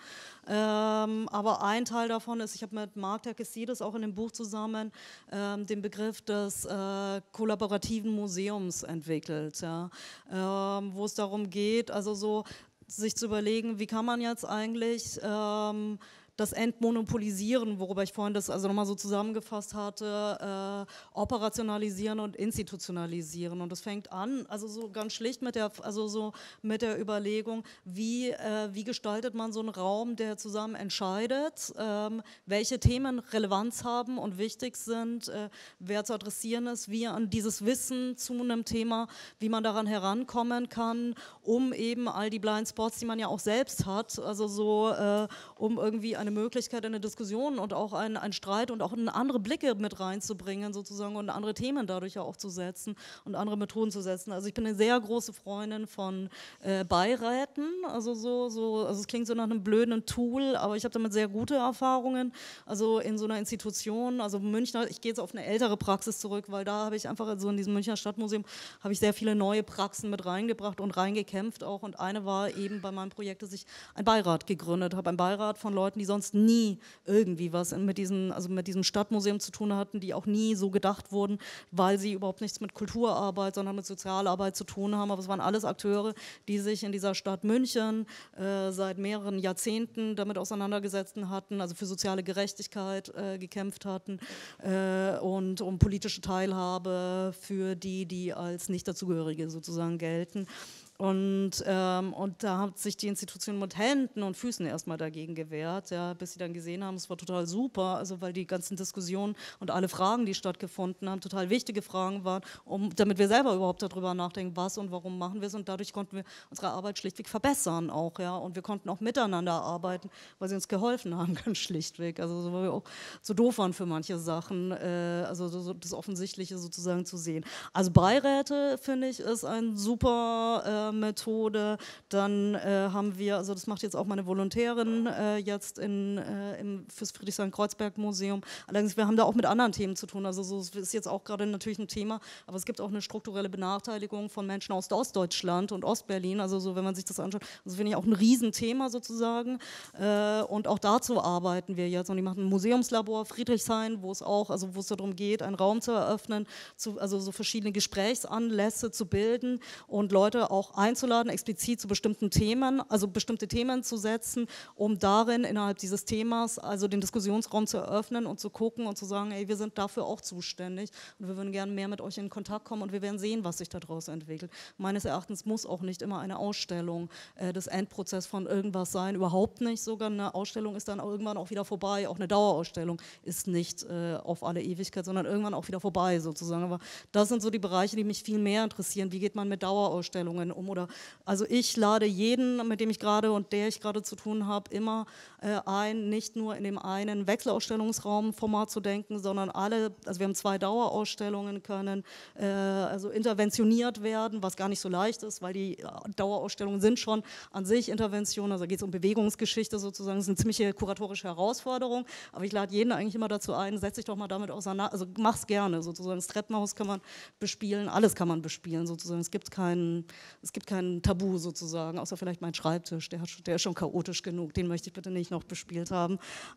Ähm, aber ein Teil davon ist, ich habe mit Mark Terkessidis auch in dem Buch zusammen ähm, den Begriff des äh, kollaborativen Museums entwickelt, ja, ähm, wo es darum geht, also so sich zu überlegen, wie kann man jetzt eigentlich ähm, das Entmonopolisieren, worüber ich vorhin das also nochmal so zusammengefasst hatte, äh, operationalisieren und institutionalisieren. Und das fängt an, also so ganz schlicht mit der, also so mit der Überlegung, wie, äh, wie gestaltet man so einen Raum, der zusammen entscheidet, ähm, welche Themen Relevanz haben und wichtig sind, äh, wer zu adressieren ist, wie an dieses Wissen zu einem Thema, wie man daran herankommen kann, um eben all die Blindspots, die man ja auch selbst hat, also so, äh, um irgendwie eine Möglichkeit, eine Diskussion und auch einen, einen Streit und auch andere Blicke mit reinzubringen sozusagen und andere Themen dadurch ja auch zu setzen und andere Methoden zu setzen. Also ich bin eine sehr große Freundin von äh, Beiräten, also so, so, also es klingt so nach einem blöden Tool, aber ich habe damit sehr gute Erfahrungen, also in so einer Institution, also Münchner, ich gehe jetzt auf eine ältere Praxis zurück, weil da habe ich einfach so in diesem Münchner Stadtmuseum habe ich sehr viele neue Praxen mit reingebracht und reingekämpft auch und eine war eben bei meinem Projekt, dass ich einen Beirat gegründet habe, ein Beirat von Leuten, die sonst nie irgendwie was mit diesem, also mit diesem Stadtmuseum zu tun hatten, die auch nie so gedacht wurden, weil sie überhaupt nichts mit Kulturarbeit, sondern mit Sozialarbeit zu tun haben. Aber es waren alles Akteure, die sich in dieser Stadt München äh, seit mehreren Jahrzehnten damit auseinandergesetzt hatten, also für soziale Gerechtigkeit äh, gekämpft hatten äh, und um politische Teilhabe für die, die als Nicht-Dazugehörige sozusagen gelten. Und, ähm, und da hat sich die Institution mit Händen und Füßen erstmal dagegen gewehrt, ja, bis sie dann gesehen haben, es war total super, also weil die ganzen Diskussionen und alle Fragen, die stattgefunden haben, total wichtige Fragen waren, um, damit wir selber überhaupt darüber nachdenken, was und warum machen wir es und dadurch konnten wir unsere Arbeit schlichtweg verbessern auch, ja, und wir konnten auch miteinander arbeiten, weil sie uns geholfen haben, ganz schlichtweg, also so, weil wir auch so doof waren für manche Sachen, äh, also so, so das Offensichtliche sozusagen zu sehen. Also Beiräte, finde ich, ist ein super äh, Methode. Dann äh, haben wir, also das macht jetzt auch meine Volontärin äh, jetzt in, äh, im, fürs Friedrichshain-Kreuzberg-Museum. Allerdings, wir haben da auch mit anderen Themen zu tun. Also so ist jetzt auch gerade natürlich ein Thema, aber es gibt auch eine strukturelle Benachteiligung von Menschen aus Ostdeutschland und Ostberlin. Also so, wenn man sich das anschaut, das finde ich auch ein Riesenthema sozusagen. Äh, und auch dazu arbeiten wir jetzt. Und die machen ein Museumslabor Friedrichshain, wo es auch, also wo es darum geht, einen Raum zu eröffnen, zu, also so verschiedene Gesprächsanlässe zu bilden und Leute auch einzuladen, explizit zu bestimmten Themen, also bestimmte Themen zu setzen, um darin innerhalb dieses Themas also den Diskussionsraum zu eröffnen und zu gucken und zu sagen, ey, wir sind dafür auch zuständig und wir würden gerne mehr mit euch in Kontakt kommen und wir werden sehen, was sich daraus entwickelt. Meines Erachtens muss auch nicht immer eine Ausstellung äh, das Endprozess von irgendwas sein, überhaupt nicht sogar. Eine Ausstellung ist dann irgendwann auch wieder vorbei, auch eine Dauerausstellung ist nicht äh, auf alle Ewigkeit, sondern irgendwann auch wieder vorbei sozusagen. Aber das sind so die Bereiche, die mich viel mehr interessieren. Wie geht man mit Dauerausstellungen um? Oder also ich lade jeden, mit dem ich gerade und der ich gerade zu tun habe, immer äh, ein, nicht nur in dem einen Wechselausstellungsraumformat zu denken, sondern alle, also wir haben zwei Dauerausstellungen, können äh, also interventioniert werden, was gar nicht so leicht ist, weil die Dauerausstellungen sind schon an sich Interventionen, also geht es um Bewegungsgeschichte sozusagen, das ist eine ziemliche kuratorische Herausforderung, aber ich lade jeden eigentlich immer dazu ein, setz dich doch mal damit auseinander, also mach's gerne sozusagen, das Treppenhaus kann man bespielen, alles kann man bespielen sozusagen, es gibt keinen, es gibt kein Tabu sozusagen, außer vielleicht mein Schreibtisch, der, hat, der ist schon chaotisch genug, den möchte ich bitte nicht noch bespielt haben,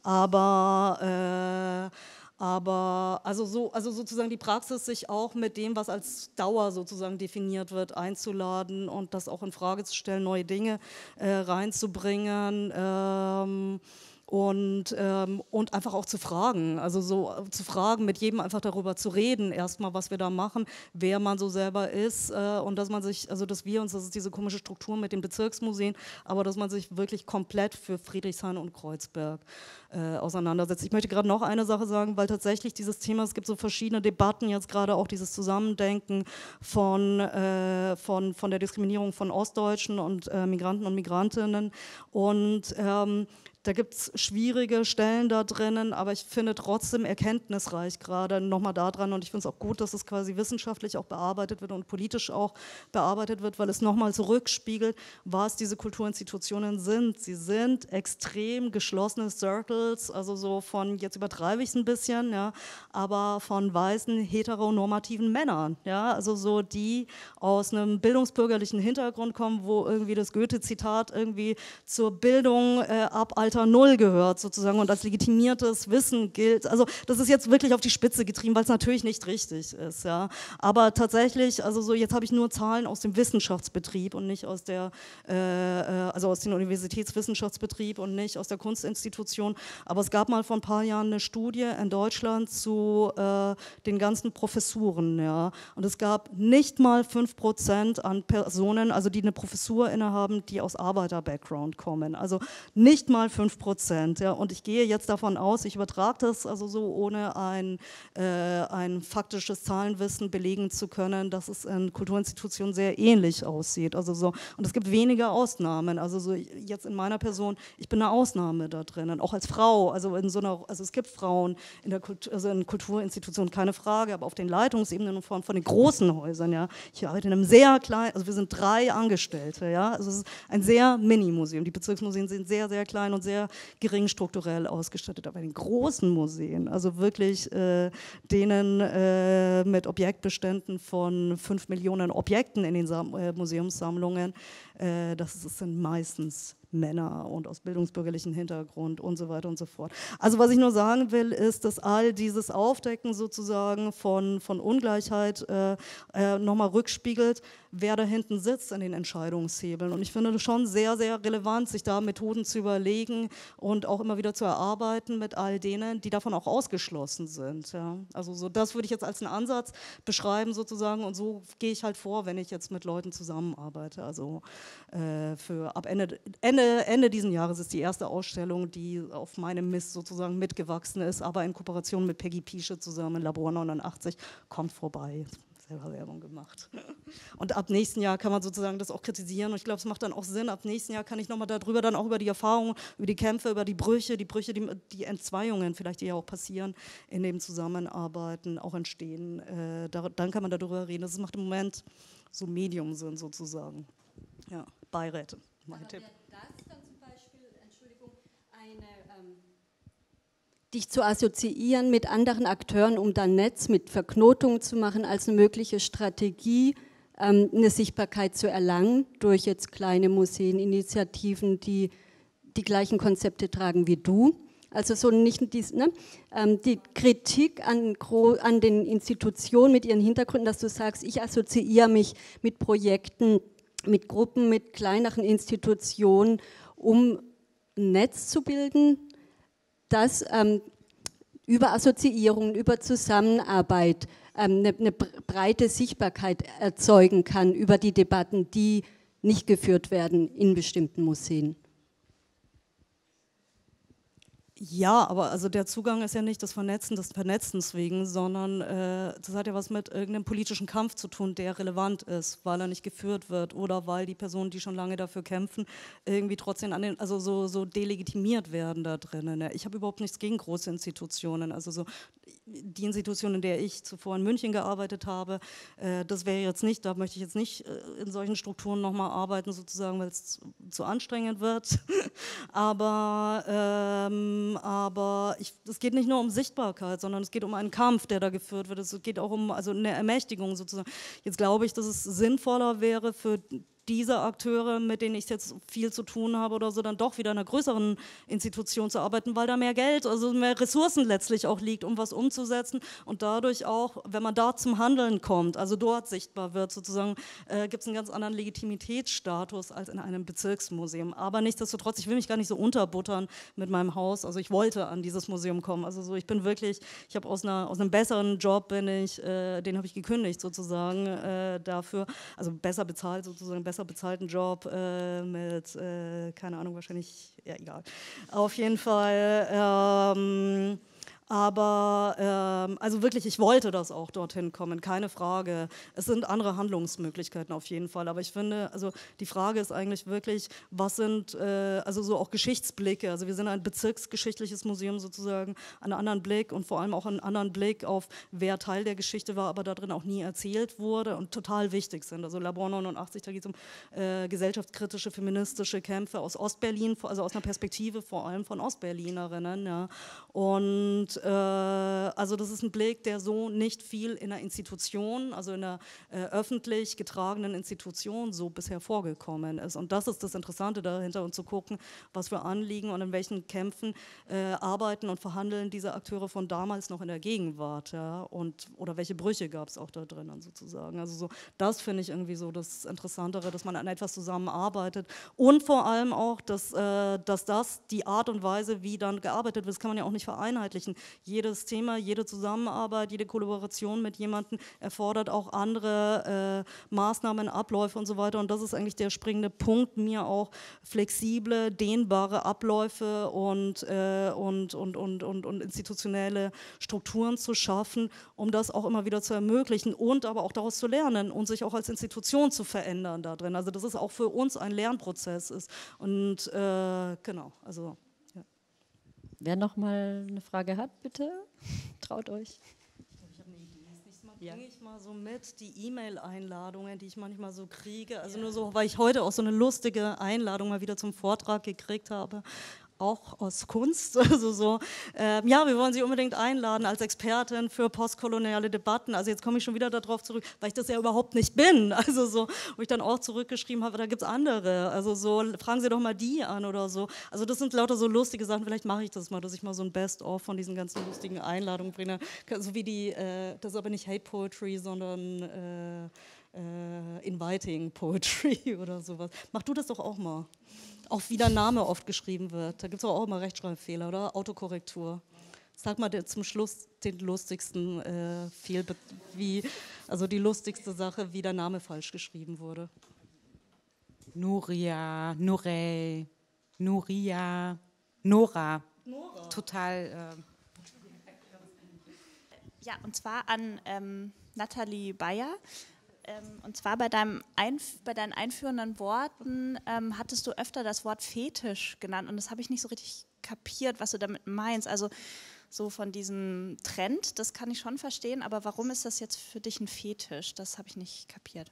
aber äh, aber also, so, also sozusagen die Praxis, sich auch mit dem, was als Dauer sozusagen definiert wird, einzuladen und das auch in Frage zu stellen, neue Dinge äh, reinzubringen. Ähm, Und, ähm, und einfach auch zu fragen, also so äh, zu fragen, mit jedem einfach darüber zu reden, erstmal, was wir da machen, wer man so selber ist äh, und dass man sich, also dass wir uns, das ist diese komische Struktur mit den Bezirksmuseen, aber dass man sich wirklich komplett für Friedrichshain und Kreuzberg äh, auseinandersetzt. Ich möchte gerade noch eine Sache sagen, weil tatsächlich dieses Thema, es gibt so verschiedene Debatten, jetzt gerade auch dieses Zusammendenken von, äh, von, von der Diskriminierung von Ostdeutschen und äh, Migranten und Migrantinnen und ähm, da gibt es schwierige Stellen da drinnen, aber ich finde trotzdem erkenntnisreich gerade nochmal da dran und ich finde es auch gut, dass es quasi wissenschaftlich auch bearbeitet wird und politisch auch bearbeitet wird, weil es nochmal zurückspiegelt, was diese Kulturinstitutionen sind. Sie sind extrem geschlossene Circles, also so von, jetzt übertreibe ich es ein bisschen, ja, aber von weißen, heteronormativen Männern, ja, also so die aus einem bildungsbürgerlichen Hintergrund kommen, wo irgendwie das Goethe-Zitat irgendwie zur Bildung äh, ab Alter Null gehört sozusagen und als legitimiertes Wissen gilt. Also das ist jetzt wirklich auf die Spitze getrieben, weil es natürlich nicht richtig ist, ja. Aber tatsächlich, also so jetzt habe ich nur Zahlen aus dem Wissenschaftsbetrieb und nicht aus der, äh, also aus dem Universitätswissenschaftsbetrieb und nicht aus der Kunstinstitution. Aber es gab mal vor ein paar Jahren eine Studie in Deutschland zu äh, den ganzen Professuren, ja. Und es gab nicht mal fünf Prozent an Personen, also die eine Professur innehaben, die aus Arbeiter-Background kommen. Also nicht mal fünf Prozent. Ja. Und ich gehe jetzt davon aus, ich übertrage das also so, ohne ein, äh, ein faktisches Zahlenwissen belegen zu können, dass es in Kulturinstitutionen sehr ähnlich aussieht. Also so, und es gibt wenige Ausnahmen. Also so jetzt in meiner Person, ich bin eine Ausnahme da drinnen, auch als Frau. Also in so einer, also es gibt Frauen in der Kultur, also in Kulturinstitutionen, keine Frage, aber auf den Leitungsebenen von, von den großen Häusern, ja. Ich arbeite in einem sehr kleinen, also wir sind drei Angestellte, ja. Also es ist ein sehr Mini-Museum. Die Bezirksmuseen sind sehr, sehr klein und sehr gering strukturell ausgestattet. Aber in den großen Museen, also wirklich äh, denen äh, mit Objektbeständen von fünf Millionen Objekten in den Sam äh, Museumssammlungen, äh, das sind meistens Männer und aus bildungsbürgerlichem Hintergrund und so weiter und so fort. Also was ich nur sagen will, ist, dass all dieses Aufdecken sozusagen von, von Ungleichheit äh, äh, nochmal rückspiegelt, wer da hinten sitzt in den Entscheidungshebeln. Und ich finde das schon sehr, sehr relevant, sich da Methoden zu überlegen und auch immer wieder zu erarbeiten mit all denen, die davon auch ausgeschlossen sind. Ja. Also so, das würde ich jetzt als einen Ansatz beschreiben sozusagen und so gehe ich halt vor, wenn ich jetzt mit Leuten zusammenarbeite. Also äh, für ab Ende, Ende Ende diesen Jahres ist die erste Ausstellung, die auf meinem Mist sozusagen mitgewachsen ist, aber in Kooperation mit Peggy Piesche zusammen, Labor neunundachtzig, kommt vorbei. Selber Werbung gemacht. Und ab nächsten Jahr kann man sozusagen das auch kritisieren und ich glaube, es macht dann auch Sinn, ab nächsten Jahr kann ich nochmal darüber dann auch über die Erfahrungen, über die Kämpfe, über die Brüche, die Brüche, die, die Entzweiungen vielleicht, die ja auch passieren in dem Zusammenarbeiten, auch entstehen. Äh, da, dann kann man darüber reden. Das macht im Moment so Medium-Sinn sozusagen. Ja, Beiräte, mein Tipp. Dich zu assoziieren mit anderen Akteuren, um dann Netz mit Verknotungen zu machen, als eine mögliche Strategie, ähm, eine Sichtbarkeit zu erlangen, durch jetzt kleine Museeninitiativen, die die gleichen Konzepte tragen wie du. Also so nicht dies, ne? ähm, die Kritik an, an den Institutionen mit ihren Hintergründen, dass du sagst, ich assoziiere mich mit Projekten, mit Gruppen, mit kleineren Institutionen, um ein Netz zu bilden, das ähm, über Assoziierungen, über Zusammenarbeit ähm, eine, eine breite Sichtbarkeit erzeugen kann über die Debatten, die nicht geführt werden in bestimmten Museen. Ja, aber also der Zugang ist ja nicht das Vernetzen des Vernetzens wegen, sondern äh, das hat ja was mit irgendeinem politischen Kampf zu tun, der relevant ist, weil er nicht geführt wird oder weil die Personen, die schon lange dafür kämpfen, irgendwie trotzdem an den, also so, so delegitimiert werden da drinnen. Ja. Ich habe überhaupt nichts gegen große Institutionen, also so die Institution, in der ich zuvor in München gearbeitet habe, äh, das wäre jetzt nicht, da möchte ich jetzt nicht äh, in solchen Strukturen nochmal arbeiten sozusagen, weil es zu, zu anstrengend wird, aber ähm, aber es geht nicht nur um Sichtbarkeit, sondern es geht um einen Kampf, der da geführt wird. Es geht auch um also eine Ermächtigung sozusagen. Jetzt glaube ich, dass es sinnvoller wäre für diese Akteure, mit denen ich jetzt viel zu tun habe oder so, dann doch wieder in einer größeren Institution zu arbeiten, weil da mehr Geld, also mehr Ressourcen letztlich auch liegt, um was umzusetzen und dadurch auch, wenn man da zum Handeln kommt, also dort sichtbar wird sozusagen, äh, gibt es einen ganz anderen Legitimitätsstatus als in einem Bezirksmuseum. Aber nichtsdestotrotz, ich will mich gar nicht so unterbuttern mit meinem Haus, also ich wollte an dieses Museum kommen, also so, ich bin wirklich, ich habe aus, einer, aus einem besseren Job bin ich, äh, den habe ich gekündigt sozusagen äh, dafür, also besser bezahlt sozusagen, besser bezahlten Job äh, mit, äh, keine Ahnung, wahrscheinlich, ja egal. Auf jeden Fall, ähm, Aber ähm, also wirklich, ich wollte das auch dorthin kommen, keine Frage. Es sind andere Handlungsmöglichkeiten auf jeden Fall. Aber ich finde, also die Frage ist eigentlich wirklich, was sind äh, also so auch Geschichtsblicke. Also wir sind ein bezirksgeschichtliches Museum sozusagen, einen anderen Blick und vor allem auch einen anderen Blick auf, wer Teil der Geschichte war, aber da drin auch nie erzählt wurde und total wichtig sind. Also Labor neunundachtzig, da geht es um äh, gesellschaftskritische, feministische Kämpfe aus Ostberlin, also aus einer Perspektive vor allem von Ostberlinerinnen. Ja. Und äh, also das ist ein Blick, der so nicht viel in einer Institution, also in einer äh, öffentlich getragenen Institution so bisher vorgekommen ist. Und das ist das Interessante dahinter, und zu gucken, was für Anliegen und in welchen Kämpfen äh, arbeiten und verhandeln diese Akteure von damals noch in der Gegenwart. Ja, und, oder welche Brüche gab es auch da drinnen sozusagen. Also so, das finde ich irgendwie so das Interessantere, dass man an etwas zusammenarbeitet und vor allem auch, dass, äh, dass das die Art und Weise, wie dann gearbeitet wird, das kann man ja auch nicht vereinheitlichen. Jedes Thema, jede Zusammenarbeit, jede Kollaboration mit jemandem erfordert auch andere äh, Maßnahmen, Abläufe und so weiter. Und das ist eigentlich der springende Punkt, mir auch flexible, dehnbare Abläufe und, äh, und, und, und, und, und institutionelle Strukturen zu schaffen, um das auch immer wieder zu ermöglichen und aber auch daraus zu lernen und sich auch als Institution zu verändern da drin. Also dass es auch für uns ein Lernprozess ist. Und äh, genau, also wer noch mal eine Frage hat, bitte, traut euch. Ich habe eine Idee. Nächstes Mal bringe ich mal so mit die E-Mail-Einladungen, die ich manchmal so kriege. Also nur so, weil ich heute auch so eine lustige Einladung mal wieder zum Vortrag gekriegt habe. Auch aus Kunst, also so, äh, ja, wir wollen Sie unbedingt einladen als Expertin für postkoloniale Debatten. Also jetzt komme ich schon wieder darauf zurück, weil ich das ja überhaupt nicht bin. Also so, wo ich dann auch zurückgeschrieben habe, da gibt es andere. Also so, fragen Sie doch mal die an oder so. Also das sind lauter so lustige Sachen. Vielleicht mache ich das mal, dass ich mal so ein Best-of von diesen ganzen lustigen Einladungen bringe. So wie die, äh, das ist aber nicht Hate Poetry, sondern äh, äh, Inviting Poetry oder sowas. Mach du das doch auch mal. Auch wie der Name oft geschrieben wird. Da gibt es auch immer Rechtschreibfehler, oder? Autokorrektur. Sag mal zum Schluss den lustigsten äh, Fehl, wie, also die lustigste Sache, wie der Name falsch geschrieben wurde. Nuria, Nurey, Nuria, Nora. Nora. Total. Äh ja, und zwar an ähm, Nathalie Bayer. Ähm, und zwar bei, deinem Einf bei deinen einführenden Worten ähm, hattest du öfter das Wort Fetisch genannt und das habe ich nicht so richtig kapiert, was du damit meinst. Also so von diesem Trend, das kann ich schon verstehen, aber warum ist das jetzt für dich ein Fetisch? Das habe ich nicht kapiert.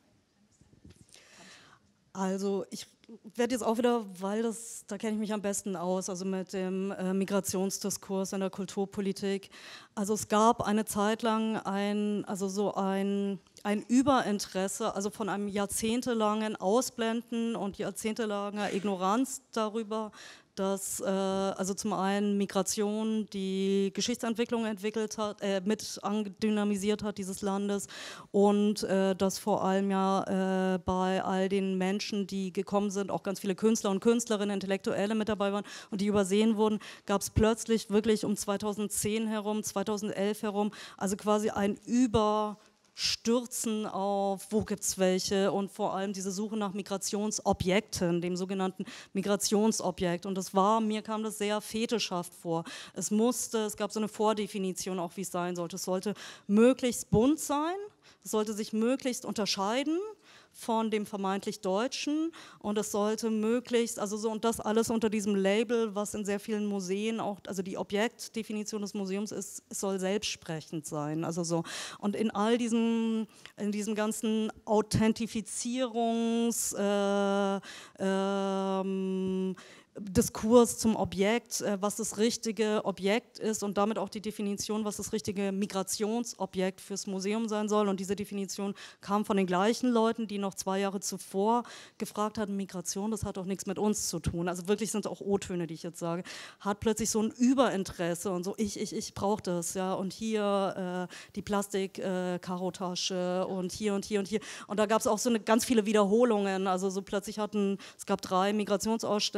Also ich werde jetzt auch wieder, weil das, da kenne ich mich am besten aus, also mit dem äh, Migrationsdiskurs in der Kulturpolitik. Also es gab eine Zeit lang ein, also so ein, ein Überinteresse, also von einem jahrzehntelangen Ausblenden und jahrzehntelanger Ignoranz darüber, dass äh, also zum einen Migration die Geschichtsentwicklung entwickelt hat, äh, mit dynamisiert hat dieses Landes und äh, dass vor allem ja äh, bei all den Menschen, die gekommen sind, auch ganz viele Künstler und Künstlerinnen, Intellektuelle mit dabei waren und die übersehen wurden, gab es plötzlich wirklich um zweitausendzehn herum, zweitausendelf herum, also quasi ein Über Stürzen auf, wo gibt es welche und vor allem diese Suche nach Migrationsobjekten, dem sogenannten Migrationsobjekt. Und das war, mir kam das sehr fetischhaft vor. Es musste, es gab so eine Vordefinition auch, wie es sein sollte. Es sollte möglichst bunt sein, es sollte sich möglichst unterscheiden von dem vermeintlich Deutschen und es sollte möglichst, also so und das alles unter diesem Label, was in sehr vielen Museen auch, also die Objektdefinition des Museums ist, es soll selbstsprechend sein, also so und in all diesem, in diesem ganzen Authentifizierungs äh, ähm, Diskurs zum Objekt, äh, was das richtige Objekt ist und damit auch die Definition, was das richtige Migrationsobjekt fürs Museum sein soll. Und diese Definition kam von den gleichen Leuten, die noch zwei Jahre zuvor gefragt hatten, Migration, das hat doch nichts mit uns zu tun. Also wirklich sind es auch O-Töne, die ich jetzt sage. Hat plötzlich so ein Überinteresse und so, ich, ich, ich brauche das. Ja. Und hier äh, die Plastik-Karotasche äh, und hier und hier und hier. Und da gab es auch so eine, ganz viele Wiederholungen. Also so plötzlich hatten, es gab drei Migrationsausstellungen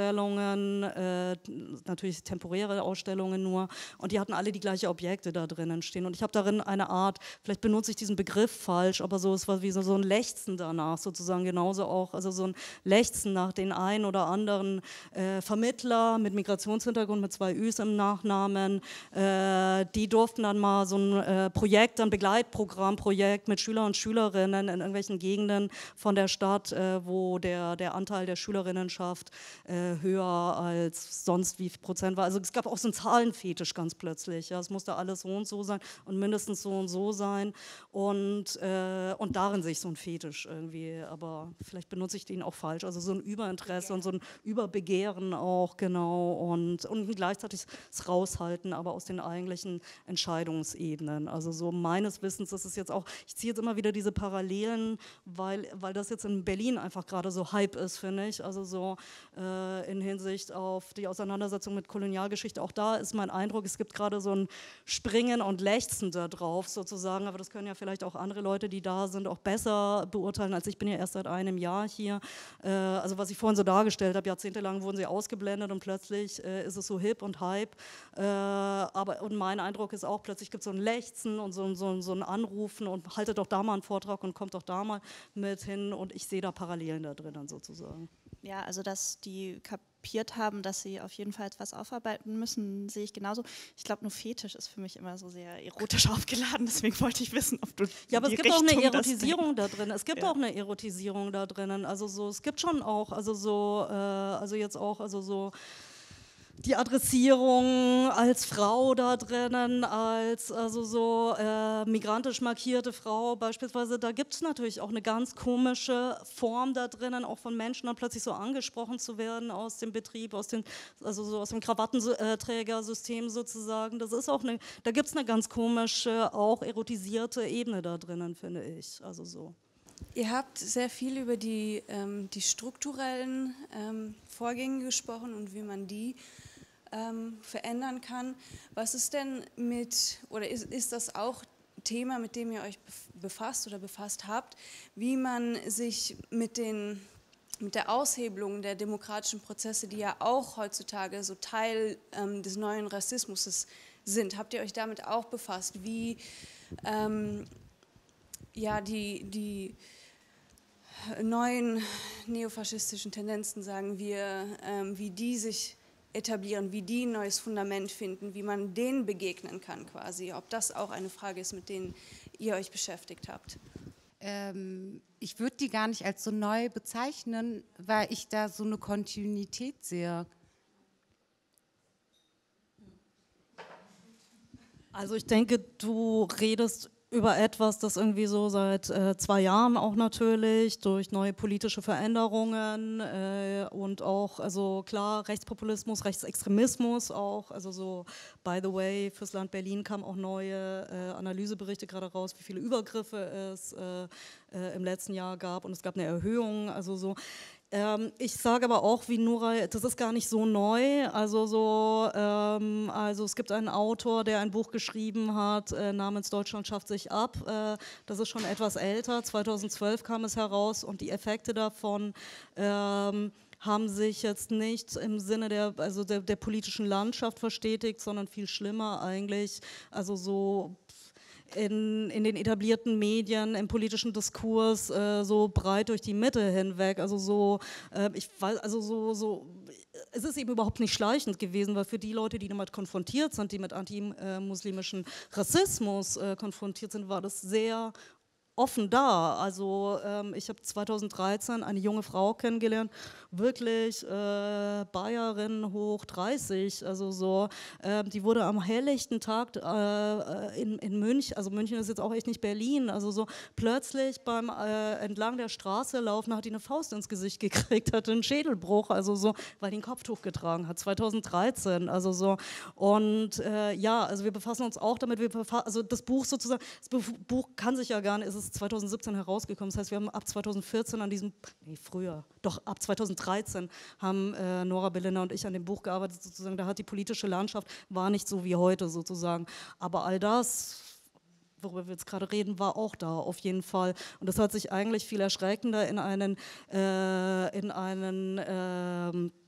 Ausstellungen, äh, natürlich temporäre Ausstellungen nur, und die hatten alle die gleichen Objekte da drinnen stehen. Und ich habe darin eine Art, vielleicht benutze ich diesen Begriff falsch, aber so, es war wie so, so ein Lechzen danach sozusagen, genauso auch, also so ein Lechzen nach den einen oder anderen äh, Vermittler mit Migrationshintergrund, mit zwei Üs im Nachnamen, äh, die durften dann mal so ein äh, Projekt, ein Begleitprogrammprojekt mit Schülern und Schülerinnen in irgendwelchen Gegenden von der Stadt, äh, wo der, der Anteil der Schülerinnenschaft äh, höher als sonst wie viel Prozent war. Also es gab auch so einen Zahlenfetisch ganz plötzlich. Ja. Es musste alles so und so sein und mindestens so und so sein. Und, äh, und darin sehe ich so ein Fetisch irgendwie. Aber vielleicht benutze ich den auch falsch. Also so ein Überinteresse und so ein Überbegehren auch, genau. Und, und gleichzeitig das Raushalten, aber aus den eigentlichen Entscheidungsebenen. Also so meines Wissens ist es jetzt auch, ich ziehe jetzt immer wieder diese Parallelen, weil, weil das jetzt in Berlin einfach gerade so Hype ist, finde ich. Also so äh, in Hinsicht auf die Auseinandersetzung mit Kolonialgeschichte. Auch da ist mein Eindruck, es gibt gerade so ein Springen und Lechzen da drauf sozusagen, aber das können ja vielleicht auch andere Leute, die da sind, auch besser beurteilen, als ich bin ja erst seit einem Jahr hier. Äh, also was ich vorhin so dargestellt habe, jahrzehntelang wurden sie ausgeblendet und plötzlich äh, ist es so hip und Hype. Äh, aber, und mein Eindruck ist auch, plötzlich gibt es so ein Lechzen und so, so, so ein Anrufen und haltet doch da mal einen Vortrag und kommt doch da mal mit hin, und ich sehe da Parallelen da drinnen sozusagen. Ja, also dass die kapiert haben, dass sie auf jeden Fall etwas aufarbeiten müssen, sehe ich genauso. Ich glaube, nur Fetisch ist für mich immer so sehr erotisch aufgeladen, deswegen wollte ich wissen, ob du Ja, aber es gibt Richtung auch eine Erotisierung da drin. Es gibt ja. auch eine Erotisierung da drinnen. Also so, es gibt schon auch, also so, äh, also jetzt auch, also so die Adressierung als Frau da drinnen, als also so äh, migrantisch markierte Frau beispielsweise, da gibt es natürlich auch eine ganz komische Form da drinnen, auch von Menschen dann plötzlich so angesprochen zu werden aus dem Betrieb, aus dem, also so aus dem Krawattenträgersystem sozusagen. Das ist auch eine, da gibt es eine ganz komische, auch erotisierte Ebene da drinnen, finde ich. Also so. Ihr habt sehr viel über die, ähm, die strukturellen ähm, Vorgänge gesprochen und wie man die ähm, verändern kann. Was ist denn mit, oder ist, ist das auch Thema, mit dem ihr euch befasst oder befasst habt, wie man sich mit, den, mit der Aushebelung der demokratischen Prozesse, die ja auch heutzutage so Teil ähm, des neuen Rassismus sind, habt ihr euch damit auch befasst, wie ähm, ja, die, die neuen neofaschistischen Tendenzen, sagen wir, ähm, wie die sich etablieren, wie die ein neues Fundament finden, wie man denen begegnen kann quasi, ob das auch eine Frage ist, mit denen ihr euch beschäftigt habt. Ähm, ich würde die gar nicht als so neu bezeichnen, weil ich da so eine Kontinuität sehe. Also ich denke, du redest über etwas, das irgendwie so seit äh, zwei Jahren auch natürlich durch neue politische Veränderungen äh, und auch, also klar, Rechtspopulismus, Rechtsextremismus auch, also so, by the way, fürs Land Berlin kamen auch neue äh, Analyseberichte gerade raus, wie viele Übergriffe es äh, äh, im letzten Jahr gab, und es gab eine Erhöhung, also so. Ähm, ich sage aber auch, wie Nora, das ist gar nicht so neu. Also, so, ähm, also es gibt einen Autor, der ein Buch geschrieben hat, äh, namens Deutschland schafft sich ab. Äh, das ist schon etwas älter, zweitausendzwölf kam es heraus, und die Effekte davon ähm, haben sich jetzt nicht im Sinne der, also der, der politischen Landschaft verstetigt, sondern viel schlimmer eigentlich, also so In, in den etablierten Medien, im politischen Diskurs äh, so breit durch die Mitte hinweg. Also so, äh, ich weiß, also so, so, es ist eben überhaupt nicht schleichend gewesen, weil für die Leute, die damit konfrontiert sind, die mit antimuslimischem Rassismus äh, konfrontiert sind, war das sehr offen da. Also ähm, ich habe zweitausenddreizehn eine junge Frau kennengelernt, wirklich äh, Bayerin hoch dreißig, also so, äh, die wurde am helllichten Tag äh, in, in München, also München ist jetzt auch echt nicht Berlin, also so plötzlich beim äh, entlang der Straße laufen, hat die eine Faust ins Gesicht gekriegt, hatte einen Schädelbruch, also so, weil die ein Kopftuch getragen hat, zweitausenddreizehn, also so, und äh, ja, also wir befassen uns auch damit, wir befassen, also das Buch sozusagen, das Buch kann sich ja gar nicht, es ist zweitausendsiebzehn herausgekommen, das heißt, wir haben ab zweitausendvierzehn an diesem, nee, früher, doch ab zweitausenddreizehn haben äh, Nora, Belinda und ich an dem Buch gearbeitet, sozusagen, da hat die politische Landschaft, war nicht so wie heute sozusagen, aber all das, worüber wir jetzt gerade reden, war auch da, auf jeden Fall. Und das hat sich eigentlich viel erschreckender in einen, äh, in einen, äh,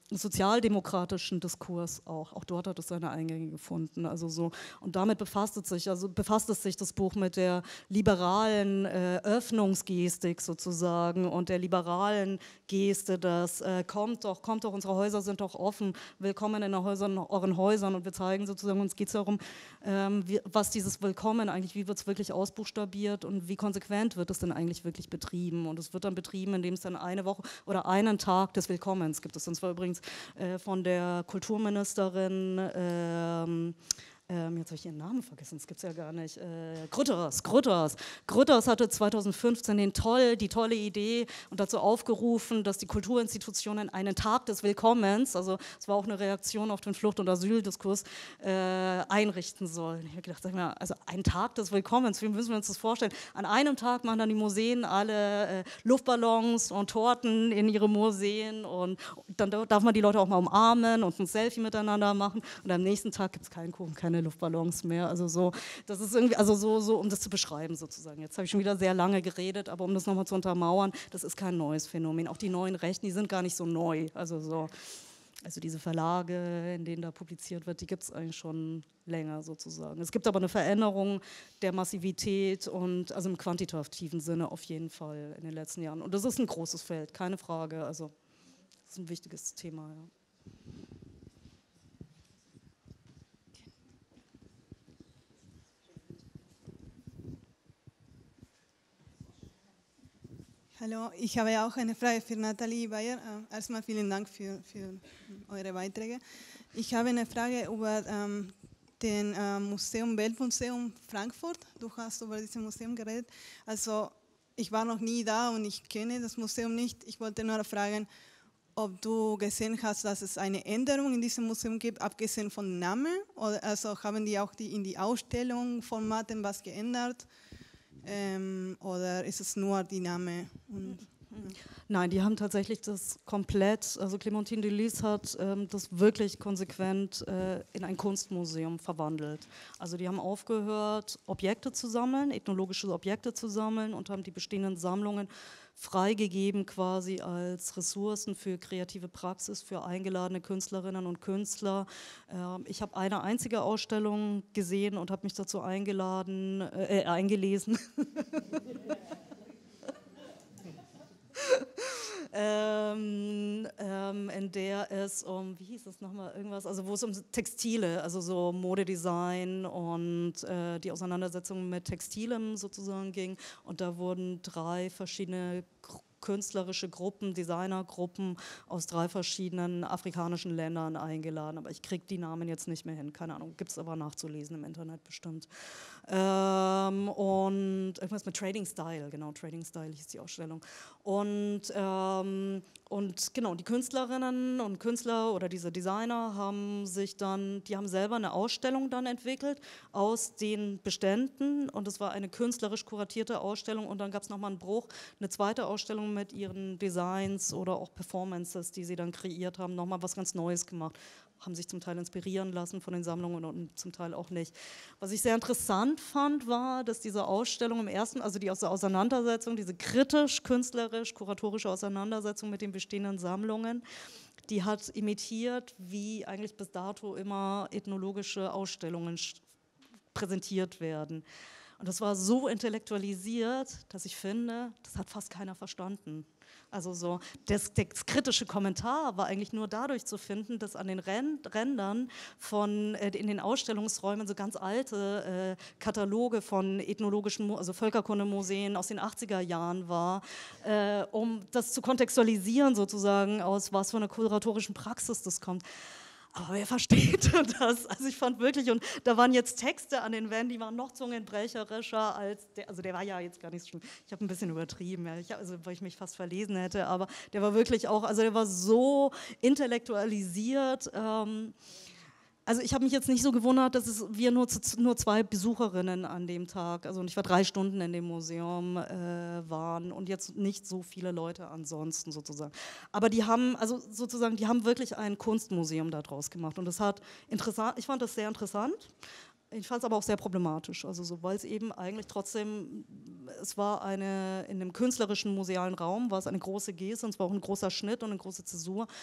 sozialdemokratischen Diskurs auch. Auch dort hat es seine Eingänge gefunden. Also so, und damit befasst es sich, also befasst es sich das Buch mit der liberalen äh, Öffnungsgestik sozusagen und der liberalen Geste, dass äh, kommt doch, kommt doch, unsere Häuser sind doch offen, willkommen in Häusern, euren Häusern, und wir zeigen sozusagen, uns geht es darum, ähm, wie, was dieses Willkommen eigentlich, wie wird es wirklich ausbuchstabiert und wie konsequent wird es denn eigentlich wirklich betrieben, und es wird dann betrieben, indem es dann eine Woche oder einen Tag des Willkommens gibt es, und zwar übrigens Äh, von der Kulturministerin, ähm, ähm, jetzt habe ich ihren Namen vergessen, das gibt es ja gar nicht, äh, Grütters, Grütters. Grütters hatte zweitausendfünfzehn den toll, die tolle Idee und dazu aufgerufen, dass die Kulturinstitutionen einen Tag des Willkommens, also es war auch eine Reaktion auf den Flucht- und Asyldiskurs, äh, einrichten sollen. Ich habe gedacht, sag mal, also ein Tag des Willkommens, wie müssen wir uns das vorstellen? An einem Tag machen dann die Museen alle äh, Luftballons und Torten in ihre Museen, und dann darf man die Leute auch mal umarmen und ein Selfie miteinander machen, und am nächsten Tag gibt es keinen Kuchen, keine Luftballons mehr, also so, das ist irgendwie, also so, so, um das zu beschreiben sozusagen. Jetzt habe ich schon wieder sehr lange geredet, aber um das nochmal zu untermauern, das ist kein neues Phänomen. Auch die neuen Rechten, die sind gar nicht so neu, also so, also diese Verlage, in denen da publiziert wird, die gibt es eigentlich schon länger sozusagen. Es gibt aber eine Veränderung der Massivität und, also im quantitativen Sinne auf jeden Fall in den letzten Jahren, und das ist ein großes Feld, keine Frage, also das ist ein wichtiges Thema, ja. Hallo, ich habe auch eine Frage für Nathalie Bayer. Erstmal vielen Dank für, für eure Beiträge. Ich habe eine Frage über ähm, den äh, Museum, Weltmuseum Frankfurt. Du hast über dieses Museum geredet. Also ich war noch nie da und ich kenne das Museum nicht. Ich wollte nur fragen, ob du gesehen hast, dass es eine Änderung in diesem Museum gibt, abgesehen vom Namen. Oder also haben die auch die in die Ausstellung Formaten was geändert? Ähm, oder ist es nur die Name? Und, ja. Nein, die haben tatsächlich das komplett, also Clémentine Delis hat ähm, das wirklich konsequent äh, in ein Kunstmuseum verwandelt. Also die haben aufgehört, Objekte zu sammeln, ethnologische Objekte zu sammeln, und haben die bestehenden Sammlungen freigegeben quasi als Ressourcen für kreative Praxis, für eingeladene Künstlerinnen und Künstler. Ähm, ich habe eine einzige Ausstellung gesehen und habe mich dazu eingeladen, äh, eingelesen. Ähm, ähm, in der es um, wie hieß es nochmal, irgendwas, also wo es um Textile, also so Modedesign und äh, die Auseinandersetzung mit Textilem sozusagen ging, und da wurden drei verschiedene künstlerische Gruppen, Designergruppen aus drei verschiedenen afrikanischen Ländern eingeladen, aber ich kriege die Namen jetzt nicht mehr hin, keine Ahnung, gibt es aber nachzulesen im Internet bestimmt. Ähm, und irgendwas mit Trading Style, genau, Trading Style hieß die Ausstellung. Und, ähm, und genau, die Künstlerinnen und Künstler oder diese Designer haben sich dann, die haben selber eine Ausstellung dann entwickelt aus den Beständen, und es war eine künstlerisch kuratierte Ausstellung, und dann gab es nochmal einen Bruch, eine zweite Ausstellung mit ihren Designs oder auch Performances, die sie dann kreiert haben, nochmal was ganz Neues gemacht, haben sich zum Teil inspirieren lassen von den Sammlungen und zum Teil auch nicht. Was ich sehr interessant fand, war, dass diese Ausstellung im ersten, also die Auseinandersetzung, diese kritisch, künstlerisch, kuratorische Auseinandersetzung mit den bestehenden Sammlungen, die hat imitiert, wie eigentlich bis dato immer ethnologische Ausstellungen präsentiert werden. Und das war so intellektualisiert, dass ich finde, das hat fast keiner verstanden. Also so, das, das kritische Kommentar war eigentlich nur dadurch zu finden, dass an den Rändern von, äh, in den Ausstellungsräumen so ganz alte äh, Kataloge von ethnologischen, also Völkerkundemuseen aus den achtziger Jahren war, äh, um das zu kontextualisieren sozusagen, aus was für einer kuratorischen Praxis das kommt. Aber wer versteht das? Also ich fand wirklich, und da waren jetzt Texte an den Wänden, die waren noch zungenbrecherischer als der, also der war ja jetzt gar nicht so schlimm, ich habe ein bisschen übertrieben, ja, ich, also, weil ich mich fast verlesen hätte, aber der war wirklich auch, also der war so intellektualisiert, ähm, also ich habe mich jetzt nicht so gewundert, dass es wir nur, zu, nur zwei Besucherinnen an dem Tag, also ich war drei Stunden in dem Museum, äh, waren, und jetzt nicht so viele Leute ansonsten sozusagen. Aber die haben, also sozusagen, die haben wirklich ein Kunstmuseum daraus gemacht, und das hat interessant, ich fand das sehr interessant. Ich fand es aber auch sehr problematisch, also so, weil es eben eigentlich trotzdem, es war eine, in dem künstlerischen musealen Raum war es eine große Geste, und es war auch ein großer Schnitt und eine große Zäsur.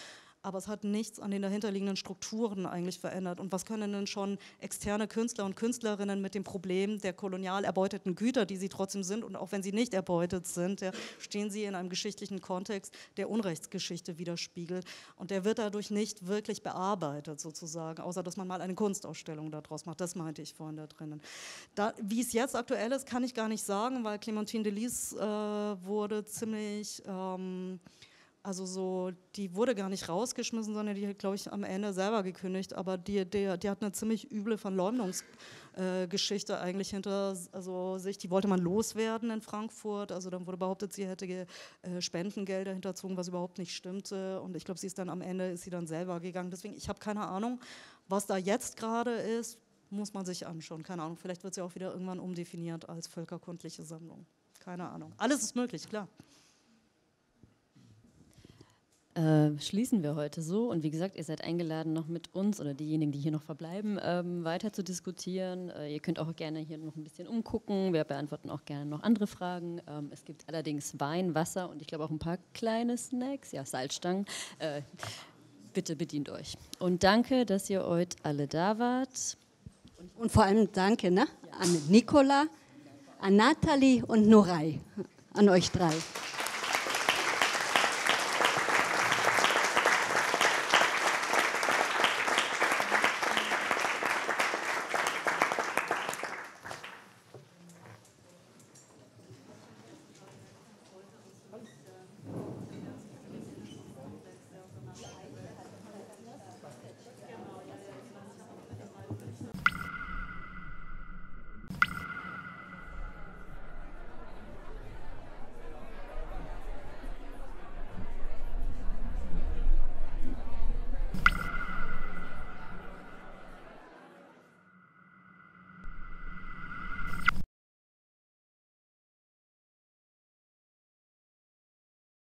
aber es hat nichts an den dahinterliegenden Strukturen eigentlich verändert. Und was können denn schon externe Künstler und Künstlerinnen mit dem Problem der kolonial erbeuteten Güter, die sie trotzdem sind, und auch wenn sie nicht erbeutet sind, ja, stehen sie in einem geschichtlichen Kontext, der Unrechtsgeschichte widerspiegelt. Und der wird dadurch nicht wirklich bearbeitet sozusagen, außer dass man mal eine Kunstausstellung daraus macht. Das meinte ich vorhin da drinnen. Da, wie es jetzt aktuell ist, kann ich gar nicht sagen, weil Clémentine Delis äh, wurde ziemlich... Ähm, Also so, die wurde gar nicht rausgeschmissen, sondern die hat, glaube ich, am Ende selber gekündigt. Aber die, die, die hat eine ziemlich üble Verleumdungsgeschichte äh, eigentlich hinter also sich. Die wollte man loswerden in Frankfurt. Also dann wurde behauptet, sie hätte äh, Spendengelder hinterzogen, was überhaupt nicht stimmte. Und ich glaube, sie ist dann am Ende ist sie dann selber gegangen. Deswegen, ich habe keine Ahnung, was da jetzt gerade ist, muss man sich anschauen. Keine Ahnung, vielleicht wird sie auch wieder irgendwann umdefiniert als völkerkundliche Sammlung. Keine Ahnung. Alles ist möglich, klar. Äh, schließen wir heute so. Und wie gesagt, ihr seid eingeladen, noch mit uns oder diejenigen, die hier noch verbleiben, ähm, weiter zu diskutieren. Äh, ihr könnt auch gerne hier noch ein bisschen umgucken. Wir beantworten auch gerne noch andere Fragen. Ähm, es gibt allerdings Wein, Wasser und ich glaube auch ein paar kleine Snacks, ja, Salzstangen. Äh, bitte bedient euch. Und danke, dass ihr heute alle da wart. Und vor allem danke, ne, an Nicola, an Nathalie und Nuray, an euch drei.